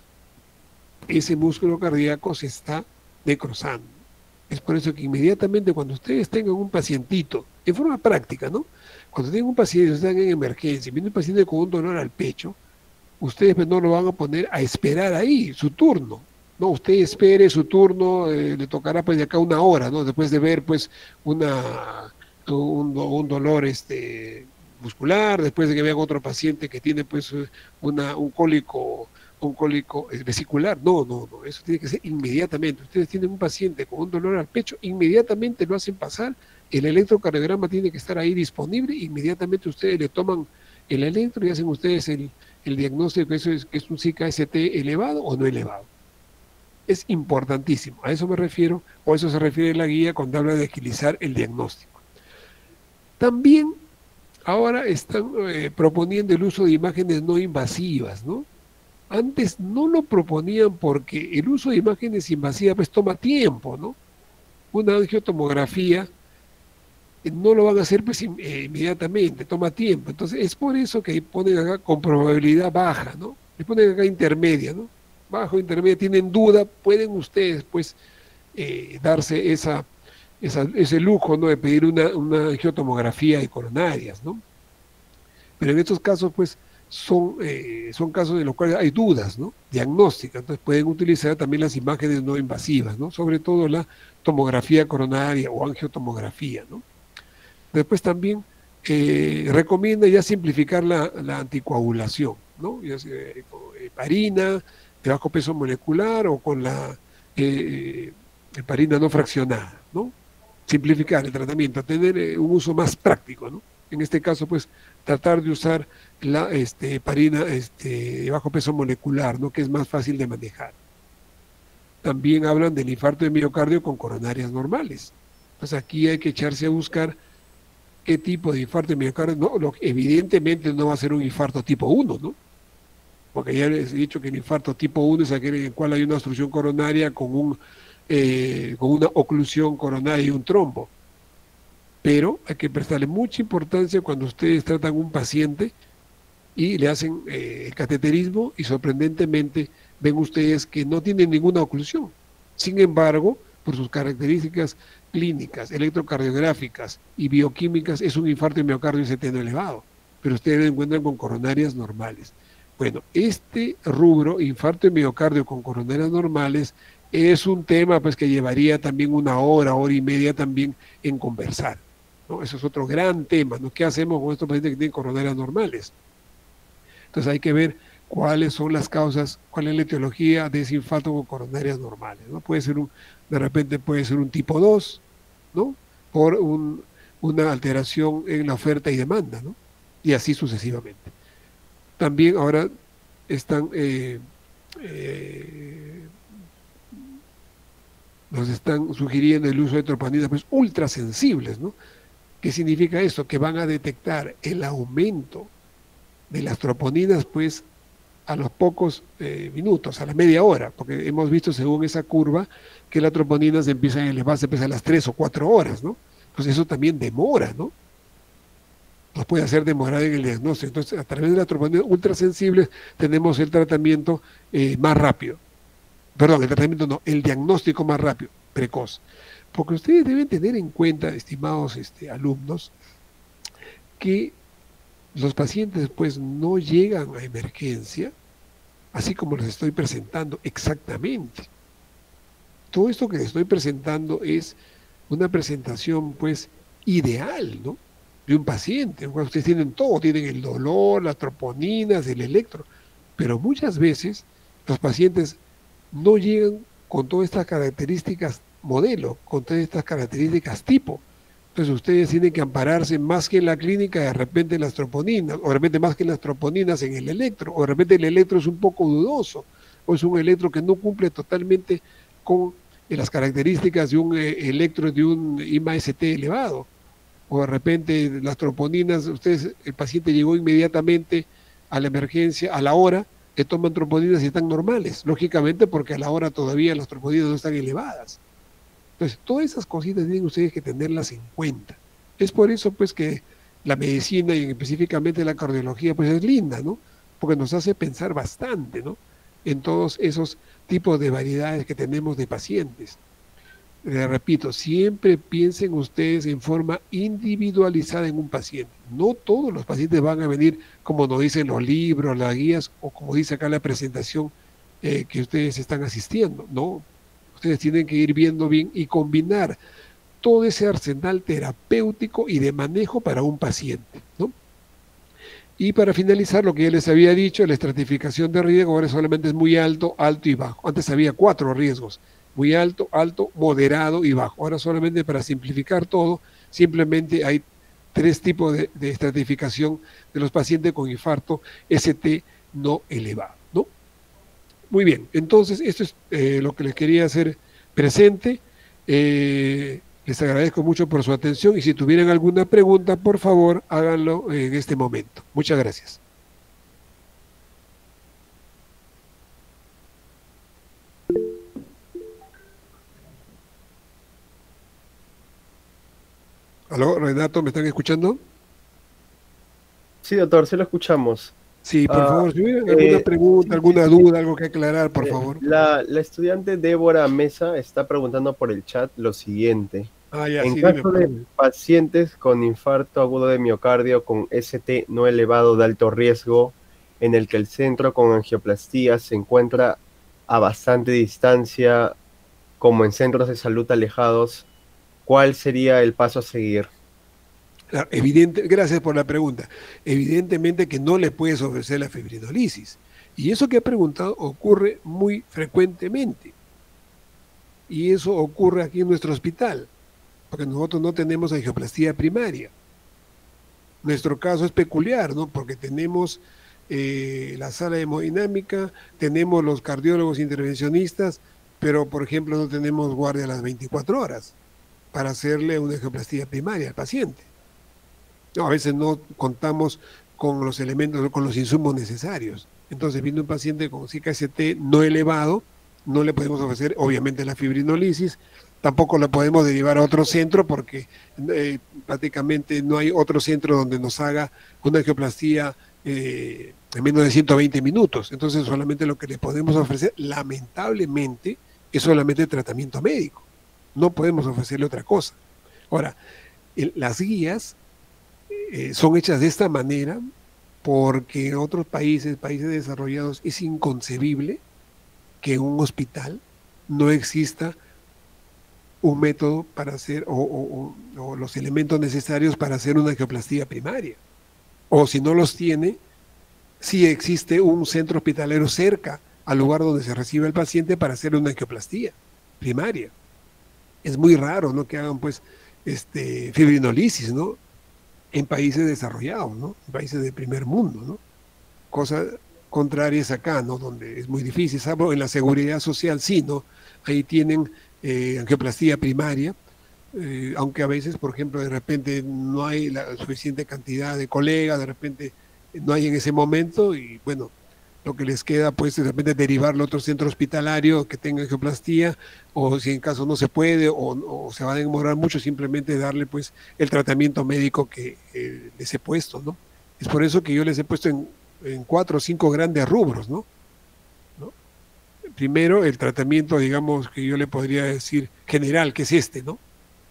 ese músculo cardíaco se está necrosando. Es por eso que inmediatamente cuando ustedes tengan un pacientito, en forma práctica, ¿no? Cuando tengan un paciente, están en emergencia, viene un paciente con un dolor al pecho, ustedes no lo van a poner a esperar ahí, su turno. No, usted espere su turno, eh, le tocará pues de acá una hora, ¿no? Después de ver pues una, un, un dolor este, muscular, después de que vean otro paciente que tiene pues una, un cólico, un cólico vesicular. No, no, no, eso tiene que ser inmediatamente. Ustedes tienen un paciente con un dolor al pecho, inmediatamente lo hacen pasar, el electrocardiograma tiene que estar ahí disponible, inmediatamente ustedes le toman el electro y hacen ustedes el, el diagnóstico que eso es, que es un C K S T elevado o no elevado. Es importantísimo, a eso me refiero, o a eso se refiere la guía cuando habla de agilizar el diagnóstico. También ahora están eh, proponiendo el uso de imágenes no invasivas, ¿no? Antes no lo proponían porque el uso de imágenes invasivas pues toma tiempo, ¿no? Una angiotomografía eh, no lo van a hacer pues eh, inmediatamente, toma tiempo. Entonces es por eso que ponen acá con probabilidad baja, ¿no? Le ponen acá intermedia, ¿no? Bajo, intermedio, tienen duda, pueden ustedes pues eh, darse esa, esa, ese lujo, ¿no? De pedir una, una angiotomografía de coronarias, ¿no? Pero en estos casos pues son, eh, son casos en los cuales hay dudas, ¿no? Diagnósticas, entonces pueden utilizar también las imágenes no invasivas, ¿no? Sobre todo la tomografía coronaria o angiotomografía, ¿no? Después también eh, recomienda ya simplificar la, la anticoagulación, ¿no? Ya sea, eh, heparina, de bajo peso molecular o con la eh, heparina no fraccionada, ¿no? Simplificar el tratamiento, tener eh, un uso más práctico, ¿no? En este caso, pues, tratar de usar la este, heparina este, de bajo peso molecular, ¿no? Que es más fácil de manejar. También hablan del infarto de miocardio con coronarias normales. Pues aquí hay que echarse a buscar qué tipo de infarto de miocardio. No, lo, evidentemente no va a ser un infarto tipo uno, ¿no? Porque ya les he dicho que el infarto tipo uno es aquel en el cual hay una obstrucción coronaria con, un, eh, con una oclusión coronaria y un trombo. pero hay que prestarle mucha importancia cuando ustedes tratan a un paciente y le hacen eh, el cateterismo y sorprendentemente ven ustedes que no tienen ninguna oclusión. Sin embargo, por sus características clínicas, electrocardiográficas y bioquímicas, es un infarto de miocardio C T no elevado, pero ustedes lo encuentran con coronarias normales. Bueno, este rubro, infarto de miocardio con coronarias normales, es un tema pues que llevaría también una hora, hora y media también en conversar, ¿no? Eso es otro gran tema, ¿no? ¿Qué hacemos con estos pacientes que tienen coronarias normales? Entonces hay que ver cuáles son las causas, cuál es la etiología de ese infarto con coronarias normales, ¿no? Puede ser un, de repente puede ser un tipo dos, ¿no? Por un, una alteración en la oferta y demanda, ¿no? Y así sucesivamente. También ahora están, eh, eh, nos están sugiriendo el uso de troponinas pues ultrasensibles, ¿no? ¿Qué significa eso? Que van a detectar el aumento de las troponinas pues a los pocos eh, minutos, a la media hora, porque hemos visto según esa curva que las troponinas empiezan a elevarse pues, a las tres o cuatro horas, ¿no? Entonces eso también demora, ¿no? Nos puede hacer demorar en el diagnóstico. Entonces, a través de las troponinas ultrasensibles tenemos el tratamiento eh, más rápido. Perdón, el tratamiento no, el diagnóstico más rápido, precoz. Porque ustedes deben tener en cuenta, estimados este, alumnos, que los pacientes pues no llegan a emergencia, así como les estoy presentando exactamente. Todo esto que les estoy presentando es una presentación pues ideal, ¿no? De un paciente. Ustedes tienen todo, tienen el dolor, las troponinas, el electro, pero muchas veces los pacientes no llegan con todas estas características modelo, con todas estas características tipo. Entonces ustedes tienen que ampararse más que en la clínica, de repente en las troponinas, o de repente más que en las troponinas en el electro, o de repente el electro es un poco dudoso, o es un electro que no cumple totalmente con las características de un eh, electro de un I M A S T elevado, o de repente las troponinas, ustedes, el paciente llegó inmediatamente a la emergencia, a la hora, le toman troponinas y están normales, lógicamente porque a la hora todavía las troponinas no están elevadas. Entonces, todas esas cositas tienen ustedes que tenerlas en cuenta. Es por eso, pues, que la medicina y específicamente la cardiología, pues, es linda, ¿no? Porque nos hace pensar bastante, ¿no? En todos esos tipos de variedades que tenemos de pacientes. Les repito, siempre piensen ustedes en forma individualizada en un paciente. No todos los pacientes van a venir como nos dicen los libros, las guías, o como dice acá la presentación eh, que ustedes están asistiendo. No, ustedes tienen que ir viendo bien y combinar todo ese arsenal terapéutico y de manejo para un paciente, ¿no? Y para finalizar, lo que ya les había dicho, la estratificación de riesgo ahora solamente es muy alto, alto y bajo. Antes había cuatro riesgos, muy alto, alto, moderado y bajo. Ahora solamente para simplificar todo, simplemente hay tres tipos de, de estratificación de los pacientes con infarto S T no elevado, ¿no? Muy bien, entonces esto es eh, lo que les quería hacer presente. Eh, les agradezco mucho por su atención y si tuvieran alguna pregunta, por favor, háganlo en este momento. Muchas gracias. ¿Aló, Renato, me están escuchando? Sí, doctor, sí lo escuchamos. Sí, por Ah, favor, si hubiera alguna eh, pregunta, sí, sí, alguna sí. duda, algo que aclarar, por Eh, favor. la, la estudiante Débora Mesa está preguntando por el chat lo siguiente. Ah, ya, En sí, dime, caso por de favor. pacientes con infarto agudo de miocardio con S T no elevado de alto riesgo, en el que el centro con angioplastía se encuentra a bastante distancia, como en centros de salud alejados, ¿cuál sería el paso a seguir? Claro, evidente, gracias por la pregunta. Evidentemente que no le puedes ofrecer la fibrinolisis. Y eso que ha preguntado ocurre muy frecuentemente. Y eso ocurre aquí en nuestro hospital, porque nosotros no tenemos angioplastía primaria. Nuestro caso es peculiar, ¿no? Porque tenemos eh, la sala de hemodinámica, tenemos los cardiólogos intervencionistas, pero por ejemplo no tenemos guardia a las veinticuatro horas para hacerle una angioplastía primaria al paciente. No, a veces no contamos con los elementos, con los insumos necesarios. Entonces, viendo un paciente con C K S T no elevado, no le podemos ofrecer, obviamente, la fibrinolisis, tampoco la podemos derivar a otro centro porque eh, prácticamente no hay otro centro donde nos haga una angioplastía eh, en menos de ciento veinte minutos. Entonces solamente lo que le podemos ofrecer, lamentablemente, es solamente tratamiento médico. No podemos ofrecerle otra cosa. Ahora, el, las guías eh, son hechas de esta manera porque en otros países, países desarrollados, es inconcebible que en un hospital no exista un método para hacer o, o, o, o los elementos necesarios para hacer una angioplastía primaria. O si no los tiene, si existe un centro hospitalero cerca al lugar donde se recibe el paciente para hacer una angioplastía primaria. Es muy raro, ¿no? Que hagan, pues, este, fibrinolisis, ¿no? En países desarrollados, ¿no? En países de primer mundo, ¿no? Cosa contraria es acá, ¿no? Donde es muy difícil, salvo en la seguridad social, sí, ¿no? Ahí tienen eh, angioplastía primaria, eh, aunque a veces, por ejemplo, de repente no hay la suficiente cantidad de colegas, de repente no hay en ese momento y bueno, lo que les queda pues de repente derivarlo a otro centro hospitalario que tenga angioplastía o si en caso no se puede o, o se va a demorar mucho, simplemente darle pues el tratamiento médico que eh, les he puesto, ¿no? Es por eso que yo les he puesto en, en cuatro o cinco grandes rubros, ¿no? ¿no? Primero, el tratamiento, digamos, que yo le podría decir general, que es este, ¿no?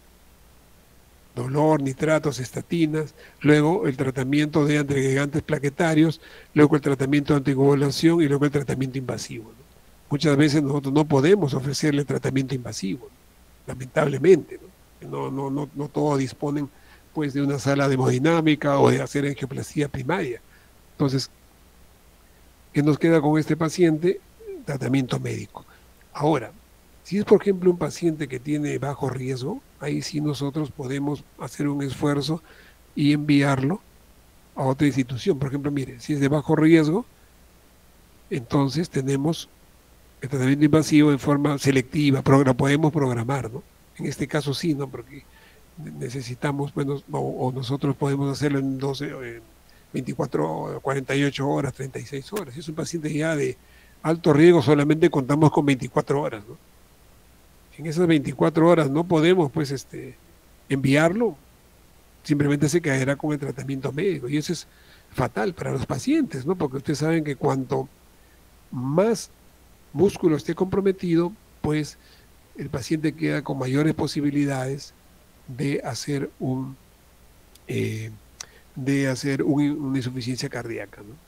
Dolor, nitratos, estatinas, luego el tratamiento de antiagregantes plaquetarios, luego el tratamiento de anticoagulación y luego el tratamiento invasivo, ¿no? Muchas veces nosotros no podemos ofrecerle tratamiento invasivo, ¿no? Lamentablemente, ¿no? No, no, no, no todos disponen pues de una sala de hemodinámica o de hacer angioplastía primaria. Entonces, ¿qué nos queda con este paciente? Tratamiento médico. Ahora, si es, por ejemplo, un paciente que tiene bajo riesgo, ahí sí nosotros podemos hacer un esfuerzo y enviarlo a otra institución. Por ejemplo, mire, si es de bajo riesgo, entonces tenemos el tratamiento invasivo en forma selectiva, lo podemos programar, ¿no? En este caso sí, ¿no? Porque necesitamos, bueno, o, o nosotros podemos hacerlo en doce, eh, veinticuatro, cuarenta y ocho horas, treinta y seis horas. Si es un paciente ya de alto riesgo, solamente contamos con veinticuatro horas, ¿no? En esas veinticuatro horas no podemos, pues, este, enviarlo, simplemente se caerá con el tratamiento médico. Y eso es fatal para los pacientes, ¿no? Porque ustedes saben que cuanto más músculo esté comprometido, pues el paciente queda con mayores posibilidades de hacer un eh, de hacer un, una insuficiencia cardíaca, ¿no?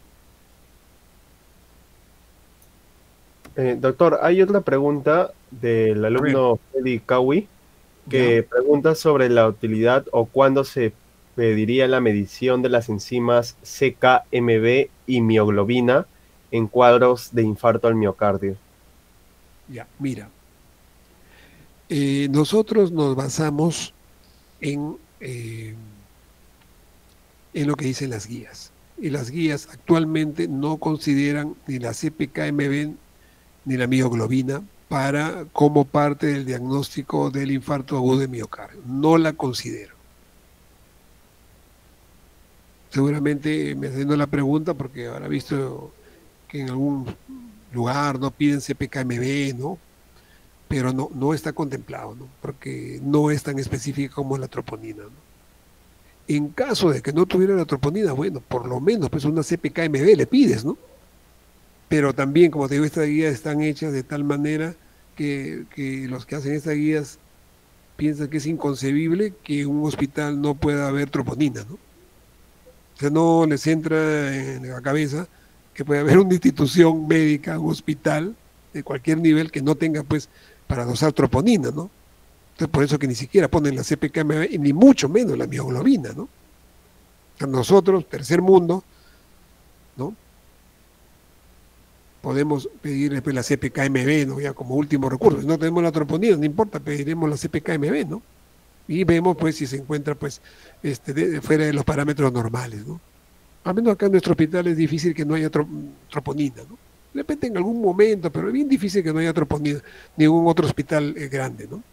Eh, doctor, hay otra pregunta del A ver, alumno Freddy Kawi ya, que pregunta sobre la utilidad o cuándo se pediría la medición de las enzimas C K M B y mioglobina en cuadros de infarto al miocardio. ya, mira, eh, nosotros nos basamos en, eh, en lo que dicen las guías. Y las guías actualmente no consideran ni la C P K M B ni la mioglobina para como parte del diagnóstico del infarto agudo de miocardio. No la considero. Seguramente me haciendo la pregunta porque habrá visto que en algún lugar no piden C P K M B, ¿no? Pero no, no está contemplado, ¿no? Porque no es tan específica como la troponina, ¿no? En caso de que no tuviera la troponina, bueno, por lo menos pues una C P K M B le pides, ¿no? Pero también, como te digo, estas guías están hechas de tal manera que, que los que hacen estas guías piensan que es inconcebible que en un hospital no pueda haber troponina, ¿no? O sea, no les entra en la cabeza que puede haber una institución médica, un hospital de cualquier nivel que no tenga, pues, para dosar troponina, ¿no? Entonces, por eso que ni siquiera ponen la C P K M B y ni mucho menos la mioglobina, ¿no? O sea, nosotros, tercer mundo, ¿no? Podemos pedirle pues, la C P K M B, ¿no? Ya como último recurso. Si no tenemos la troponina, no importa, pediremos la C P K M B, ¿no? Y vemos pues si se encuentra pues este, de, de fuera de los parámetros normales, ¿no? Al menos acá en nuestro hospital es difícil que no haya tro, troponina, ¿no? De repente en algún momento, pero es bien difícil que no haya troponina, ningún otro hospital eh, grande, ¿no?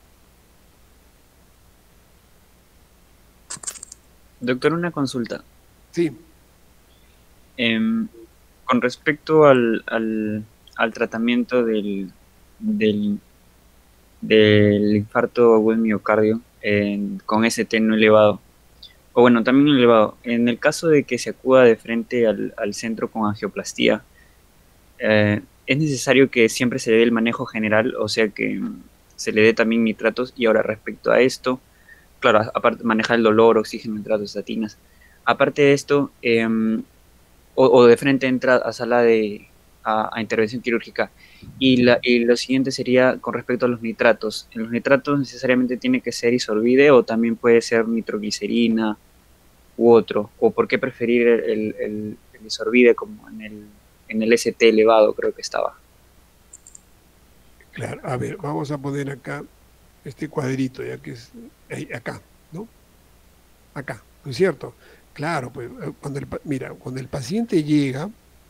Doctor, una consulta. Sí. Eh, con respecto al, al, al tratamiento del, del, del infarto agudo del miocardio en- con S T no elevado. O bueno, también no elevado. En el caso de que se acuda de frente al, al centro con angioplastía, eh, es necesario que siempre se le dé el manejo general, o sea que mm, se le dé también nitratos. Y ahora respecto a esto, claro, a- aparte manejar el dolor, oxígeno, nitratos, estatinas. Aparte de esto, em, o, o de frente entra a sala de a, a intervención quirúrgica. Y, la, y lo siguiente sería con respecto a los nitratos. En los nitratos necesariamente tiene que ser isorbide o también puede ser nitroglicerina u otro. O por qué preferir el, el, el isorbide como en el, en el S T elevado, creo que estaba. Claro, a ver, vamos a poner acá este cuadrito, ya que es ahí, acá, ¿no? Acá, ¿no es cierto? Claro, pues eh, cuando el, pa- mira, cuando el paciente llega,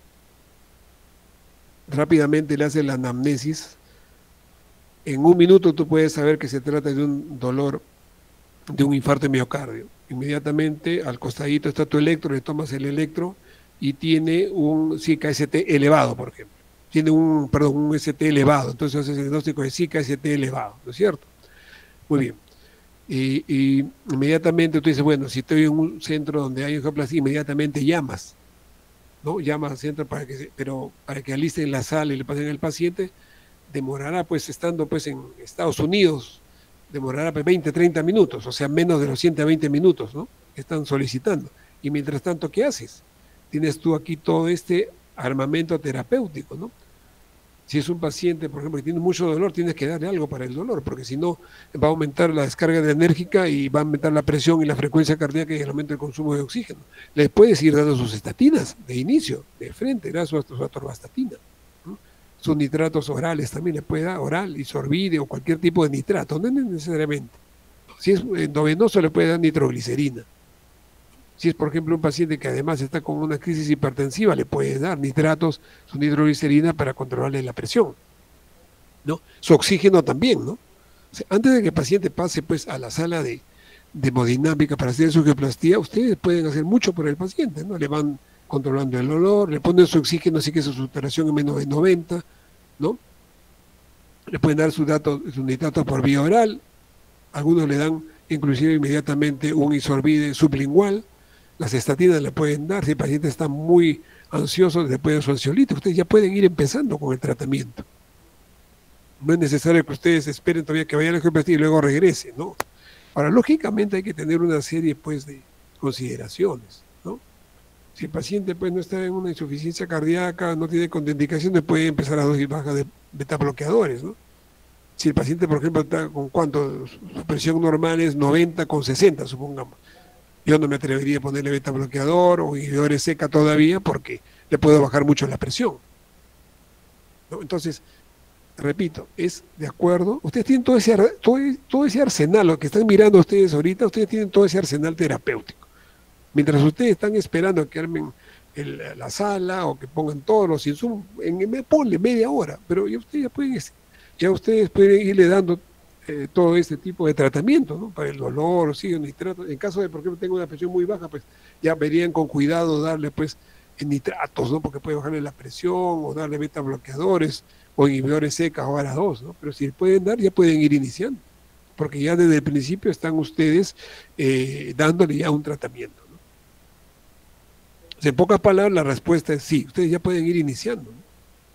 rápidamente le hace la anamnesis. En un minuto tú puedes saber que se trata de un dolor, de un infarto de miocardio. Inmediatamente al costadito está tu electro, le tomas el electro y tiene un S I K S T elevado, por ejemplo. Tiene un, perdón, un S T elevado. Entonces haces el diagnóstico de S I K S T elevado, ¿no es cierto? Muy bien. Y, y inmediatamente tú dices, bueno, si estoy en un centro donde hay angioplastia, inmediatamente llamas, ¿no? Llamas al centro para que, se- pero para que alisten la sala y le pasen al paciente, demorará pues estando pues en Estados Unidos, demorará pues veinte, treinta minutos, o sea, menos de los ciento veinte minutos, ¿no? Que están solicitando. Y mientras tanto, ¿qué haces? Tienes tú aquí todo este armamento terapéutico, ¿no? Si es un paciente, por ejemplo, que tiene mucho dolor, tienes que darle algo para el dolor, porque si no, va a aumentar la descarga enérgica y va a aumentar la presión y la frecuencia cardíaca y el aumento del consumo de oxígeno. Le puedes ir dando sus estatinas de inicio, de frente, gracias a su atorvastatina, ¿no? Sus nitratos orales también le puede dar, oral, isorbide o cualquier tipo de nitrato, no necesariamente. Si es endovenoso, le puede dar nitroglicerina. Si es, por ejemplo, un paciente que además está con una crisis hipertensiva, le puede dar nitratos, su nitroglicerina para controlarle la presión, ¿no? Su oxígeno también, ¿no? O sea, antes de que el paciente pase pues a la sala de, de hemodinámica para hacer su angioplastía, ustedes pueden hacer mucho por el paciente, ¿no? Le van controlando el olor, le ponen su oxígeno, así que su saturación es menos de noventa, ¿no? Le pueden dar sus datos, sus nitratos por vía oral, algunos le dan inclusive inmediatamente un isorbide sublingual. Las estatinas le pueden dar, si el paciente está muy ansioso, le pueden su ansiolítico. Ustedes ya pueden ir empezando con el tratamiento. No es necesario que ustedes esperen todavía que vaya a la angioplastia y luego regrese, ¿no? Ahora, lógicamente hay que tener una serie, pues, de consideraciones, ¿no? Si el paciente, pues, no está en una insuficiencia cardíaca, no tiene contraindicaciones, puede empezar a dosis baja de beta bloqueadores, ¿no? Si el paciente, por ejemplo, está con cuánto, su presión normal es noventa con sesenta, supongamos. Yo no me atrevería a ponerle beta bloqueador o inhibidores seca todavía porque le puedo bajar mucho la presión, ¿no? Entonces, repito, es de acuerdo. Ustedes tienen todo ese, todo, todo ese arsenal, lo que están mirando ustedes ahorita, ustedes tienen todo ese arsenal terapéutico. Mientras ustedes están esperando que armen el, la sala o que pongan todos los insumos, en, en, ponle media hora, pero ya ustedes ya pueden, ya ustedes pueden irle dando eh, todo este tipo de tratamiento, ¿no? Para el dolor, sí, nitrato. En caso de, por ejemplo, tengo una presión muy baja, pues ya verían con cuidado darle, pues, nitratos, ¿no? Porque puede bajarle la presión o darle beta bloqueadores o inhibidores secas o ARA dos, ¿no? Pero si pueden dar, ya pueden ir iniciando, porque ya desde el principio están ustedes eh, dándole ya un tratamiento, ¿no? O sea, en pocas palabras, la respuesta es sí, ustedes ya pueden ir iniciando, ¿no?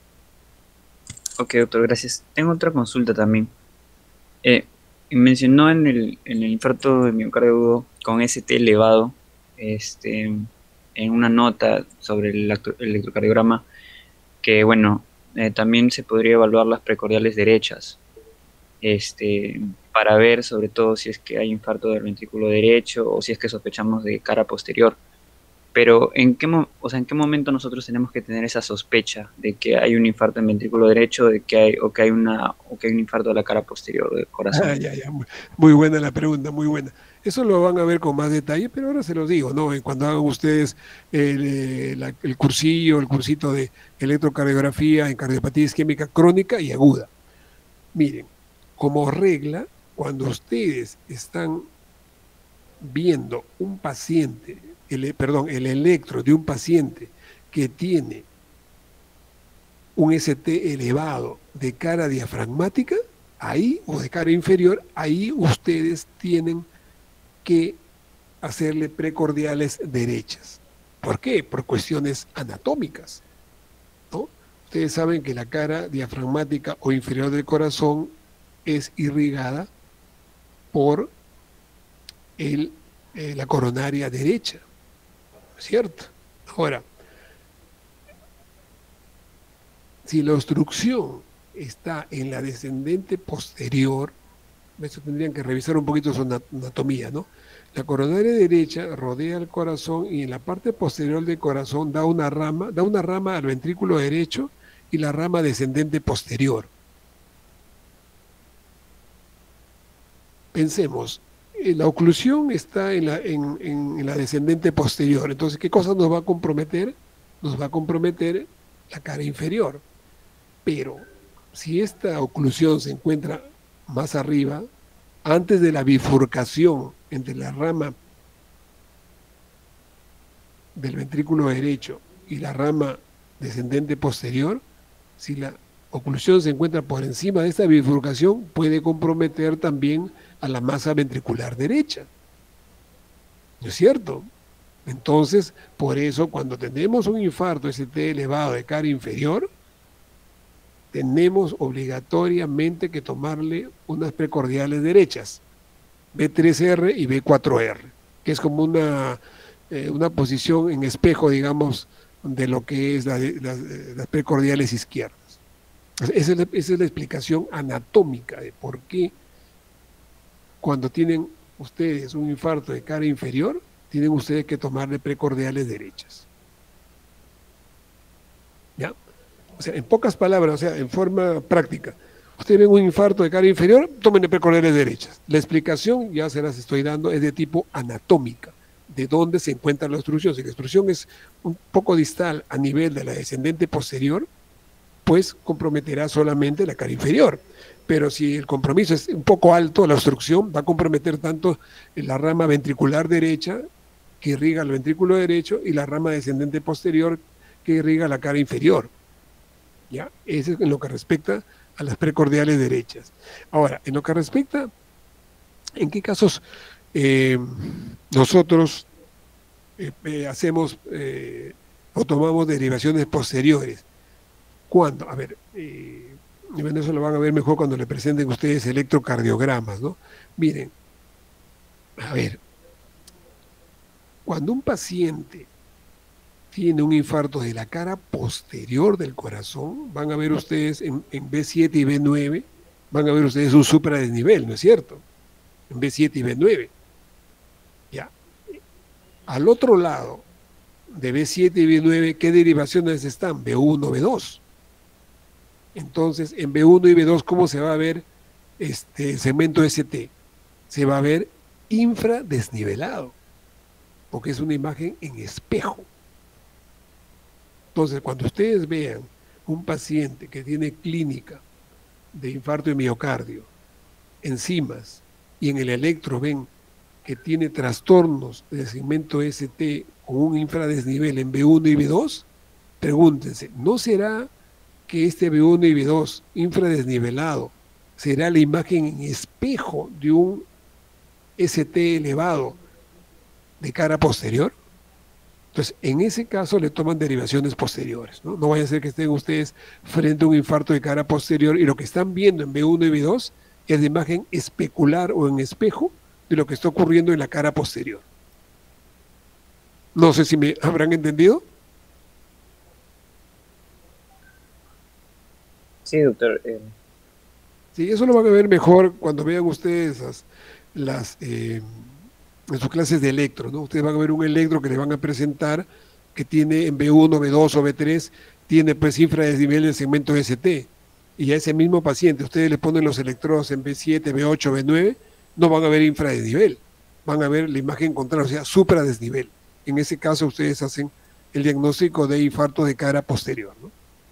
Ok, doctor, gracias. Tengo otra consulta también. Eh, mencionó en el, en el infarto de miocardio agudo con S T elevado, este, en una nota sobre el acto- el electrocardiograma, que bueno, eh, también se podría evaluar las precordiales derechas, este, para ver sobre todo si es que hay infarto del ventrículo derecho o si es que sospechamos de cara posterior. Pero ¿en qué, mo- o sea, ¿en qué momento nosotros tenemos que tener esa sospecha de que hay un infarto en ventrículo derecho, de que hay, o que hay una, o que hay un infarto de la cara posterior del Ah, corazón? ya, ya, muy, muy buena la pregunta, muy buena. Eso lo van a ver con más detalle, pero ahora se los digo, ¿no? En Cuando hagan ustedes el, eh, la- el cursillo, el cursito de electrocardiografía en cardiopatía isquémica crónica y aguda. Miren, como regla, cuando ustedes están viendo un paciente, el, perdón, el electro de un paciente que tiene un S T elevado de cara diafragmática, ahí, o de cara inferior, ahí ustedes tienen que hacerle precordiales derechas. ¿Por qué? Por cuestiones anatómicas, ¿no? Ustedes saben que la cara diafragmática o inferior del corazón es irrigada por el, eh, la coronaria derecha, ¿cierto? Ahora, si la obstrucción está en la descendente posterior, eso tendrían que revisar un poquito su anatomía, ¿no? La coronaria derecha rodea el corazón y en la parte posterior del corazón da una rama, da una rama al ventrículo derecho y la rama descendente posterior. Pensemos, la oclusión está en la, en, en la descendente posterior, entonces, ¿qué cosa nos va a comprometer? Nos va a comprometer la cara inferior. Pero si esta oclusión se encuentra más arriba, antes de la bifurcación entre la rama del ventrículo derecho y la rama descendente posterior, si la oclusión se encuentra por encima de esta bifurcación, puede comprometer también a la masa ventricular derecha. ¿No es cierto? Entonces, por eso, cuando tenemos un infarto S T elevado de cara inferior, tenemos obligatoriamente que tomarle unas precordiales derechas, B tres R y B cuatro R, que es como una, eh, una posición en espejo, digamos, de lo que es la, la, las precordiales izquierdas. Esa es, la, esa es la explicación anatómica de por qué cuando tienen ustedes un infarto de cara inferior, tienen ustedes que tomarle precordiales derechas. ¿Ya? O sea, en pocas palabras, o sea, en forma práctica, ustedes ven un infarto de cara inferior, tómenle precordiales derechas. La explicación, ya se las estoy dando, es de tipo anatómica, de dónde se encuentra la obstrucción. Si la obstrucción es un poco distal a nivel de la descendente posterior, pues comprometerá solamente la cara inferior. Pero si el compromiso es un poco alto, la obstrucción va a comprometer tanto la rama ventricular derecha, que irriga el ventrículo derecho, y la rama descendente posterior, que irriga la cara inferior. ¿Ya? Eso es en lo que respecta a las precordiales derechas. Ahora, en lo que respecta, ¿en qué casos eh, nosotros eh, eh, hacemos eh, o tomamos derivaciones posteriores? ¿Cuándo? A ver, eh, y bueno, eso lo van a ver mejor cuando le presenten ustedes electrocardiogramas, ¿no? Miren, a ver, cuando un paciente tiene un infarto de la cara posterior del corazón, van a ver ustedes en, en B siete y B nueve, van a ver ustedes un supradesnivel, ¿no es cierto? En B siete y B nueve. Ya. Al otro lado de B siete y B nueve, ¿qué derivaciones están? B uno, B dos. Entonces, en B uno y B dos, ¿cómo se va a ver este segmento S T? Se va a ver infradesnivelado, porque es una imagen en espejo. Entonces, cuando ustedes vean un paciente que tiene clínica de infarto de miocardio, enzimas, y en el electro ven que tiene trastornos del segmento S T con un infradesnivel en B uno y B dos, pregúntense, ¿no será que este B uno y B dos infradesnivelado será la imagen en espejo de un S T elevado de cara posterior? Entonces, en ese caso le toman derivaciones posteriores, ¿no? No vaya a ser que estén ustedes frente a un infarto de cara posterior y lo que están viendo en B uno y B dos es la imagen especular o en espejo de lo que está ocurriendo en la cara posterior. No sé si me habrán entendido. Sí, doctor. Eh, Sí, eso lo van a ver mejor cuando vean ustedes las, las eh, en sus clases de electro, ¿no? Ustedes van a ver un electro que le van a presentar que tiene en B uno, B dos o B tres, tiene pues infradesnivel en el segmento S T. Y a ese mismo paciente, ustedes le ponen los electrodos en B siete, B ocho, B nueve, no van a ver infradesnivel, van a ver la imagen contraria, o sea, supradesnivel. En ese caso ustedes hacen el diagnóstico de infarto de cara posterior, ¿no?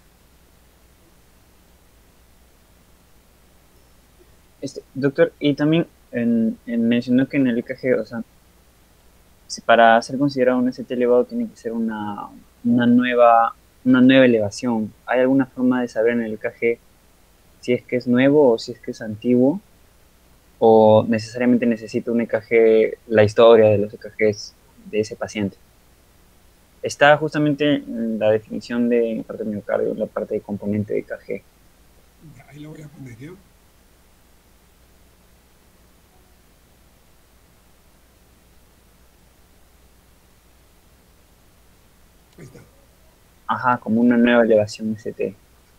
este, doctor, y también en, en mencionó que en el E K G, o sea, si para ser considerado un S T elevado tiene que ser una, una, nueva, una nueva elevación. ¿Hay alguna forma de saber en el E K G si es que es nuevo o si es que es antiguo, o necesariamente necesita un E K G, la historia de los E K Gs de ese paciente. Está justamente en la definición de infarto de miocardio, en la parte de componente de E K G. Ahí lo voy a poner yo. Ahí está. Ajá, como una nueva elevación S T. Eh,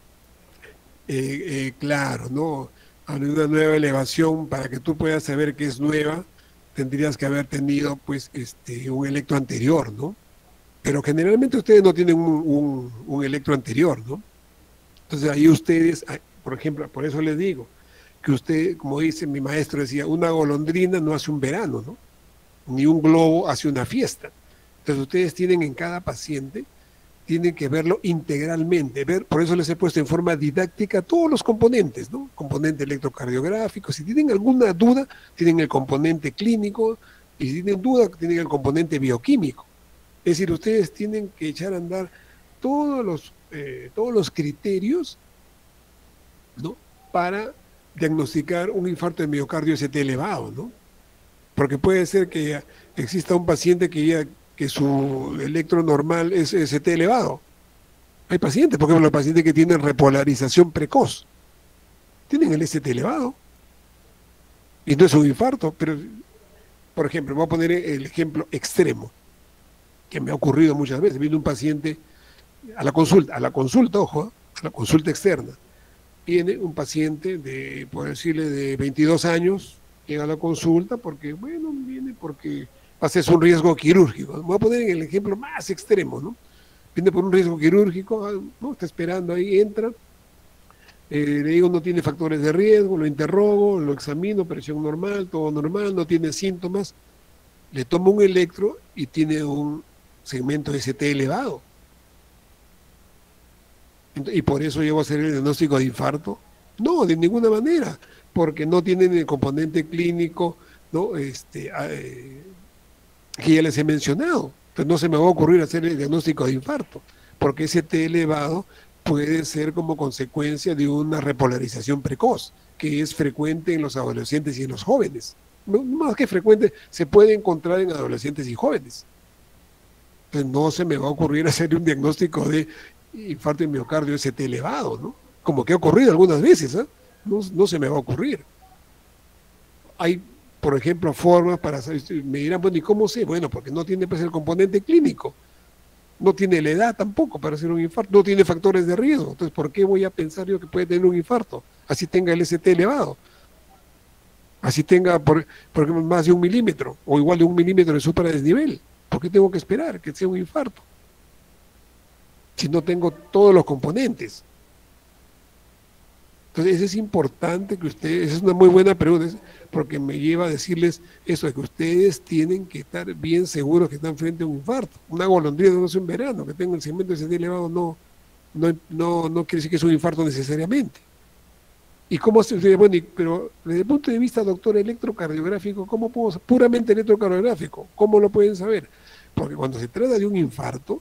eh, claro, ¿no? Al una nueva elevación, para que tú puedas saber que es nueva, tendrías que haber tenido, pues, este, un electro anterior, ¿no? Pero generalmente ustedes no tienen un, un, un electro anterior, ¿no? Entonces ahí ustedes, por ejemplo, por eso les digo, que usted, como dice mi maestro, decía, una golondrina no hace un verano, ¿no? Ni un globo hace una fiesta. Entonces ustedes tienen en cada paciente, tienen que verlo integralmente, ver, por eso les he puesto en forma didáctica todos los componentes, ¿no? Componente electrocardiográfico, si tienen alguna duda, tienen el componente clínico, y si tienen duda, tienen el componente bioquímico. Es decir, ustedes tienen que echar a andar todos los, eh, todos los criterios, ¿no? Para diagnosticar un infarto de miocardio S T elevado, ¿no? Porque puede ser que exista un paciente que, ya, que su electro normal es S T elevado. Hay pacientes, por ejemplo, los pacientes que tienen repolarización precoz, tienen el S T elevado. Y no es un infarto, pero, por ejemplo, voy a poner el ejemplo extremo, que me ha ocurrido muchas veces. Viene un paciente a la consulta, a la consulta, ojo, a la consulta externa. Viene un paciente de, por decirle, de veintidós años, llega a la consulta porque, bueno, viene porque va a hacerse un riesgo quirúrgico. Voy a poner en el ejemplo más extremo, ¿no? Viene por un riesgo quirúrgico, ¿no? Está esperando ahí, entra, eh, le digo no tiene factores de riesgo, lo interrogo, lo examino, presión normal, todo normal, no tiene síntomas, le tomo un electro y tiene un segmento S T elevado. Y por eso llevo a hacer el diagnóstico de infarto. No, de ninguna manera, porque no tienen el componente clínico, ¿no? Este, eh, que ya les he mencionado. Entonces no se me va a ocurrir hacer el diagnóstico de infarto, porque ese T elevado puede ser como consecuencia de una repolarización precoz, que es frecuente en los adolescentes y en los jóvenes. No, más que frecuente, se puede encontrar en adolescentes y jóvenes. Entonces no se me va a ocurrir hacer un diagnóstico de infarto de miocardio S T elevado, ¿no? Como que ha ocurrido algunas veces, ¿eh? No, no se me va a ocurrir. Hay, por ejemplo, formas para saber, me dirán, bueno, ¿y cómo sé? Bueno, porque no tiene pues el componente clínico, no tiene la edad tampoco para hacer un infarto, no tiene factores de riesgo. Entonces, ¿por qué voy a pensar yo que puede tener un infarto? Así tenga el S T elevado, así tenga, por, por ejemplo, más de un milímetro, o igual de un milímetro de supradesnivel. ¿Por qué tengo que esperar que sea un infarto? Si no tengo todos los componentes. Entonces, es importante que ustedes, es una muy buena pregunta, porque me lleva a decirles eso, de que ustedes tienen que estar bien seguros que están frente a un infarto. Una golondrina no es un verano, que tenga el segmento S T elevado no, no, no, no quiere decir que es un infarto necesariamente. ¿Y cómo se dice? Bueno, pero desde el punto de vista, doctor, electrocardiográfico, ¿cómo puedo, puramente electrocardiográfico, cómo lo pueden saber? Porque cuando se trata de un infarto,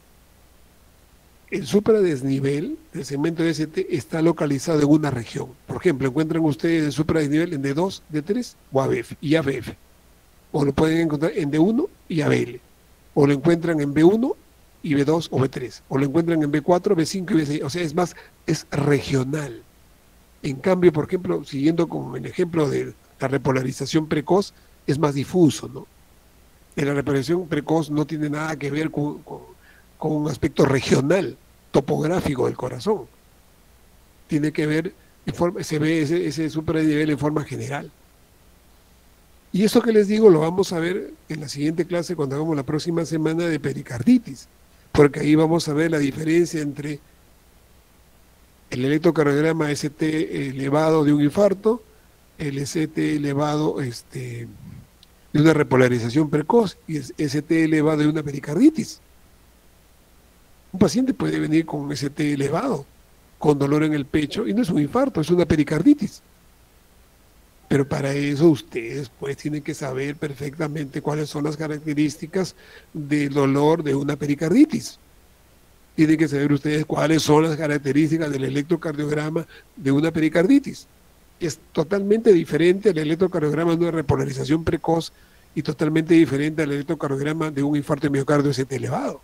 el supradesnivel del segmento de S T está localizado en una región. Por ejemplo, encuentran ustedes el supradesnivel en D dos, D tres o A B F y A B F. O lo pueden encontrar en D uno y A B L. O lo encuentran en B uno y B dos o B tres. O lo encuentran en B cuatro, B cinco y B seis. O sea, es más, es regional. En cambio, por ejemplo, siguiendo con el ejemplo de la repolarización precoz, es más difuso, ¿no? En la repolarización precoz no tiene nada que ver con, con, con un aspecto regional, topográfico del corazón. Tiene que ver, en forma, se ve ese, ese supradesnivel en forma general. Y eso que les digo lo vamos a ver en la siguiente clase cuando hagamos la próxima semana de pericarditis, porque ahí vamos a ver la diferencia entre el electrocardiograma S T elevado de un infarto, el S T elevado este, de una repolarización precoz y el S T elevado de una pericarditis. Un paciente puede venir con un S T elevado, con dolor en el pecho, y no es un infarto, es una pericarditis. Pero para eso ustedes pues tienen que saber perfectamente cuáles son las características del dolor de una pericarditis. Tienen que saber ustedes cuáles son las características del electrocardiograma de una pericarditis. Es totalmente diferente al electrocardiograma de una repolarización precoz y totalmente diferente al electrocardiograma de un infarto de miocardio S T elevado.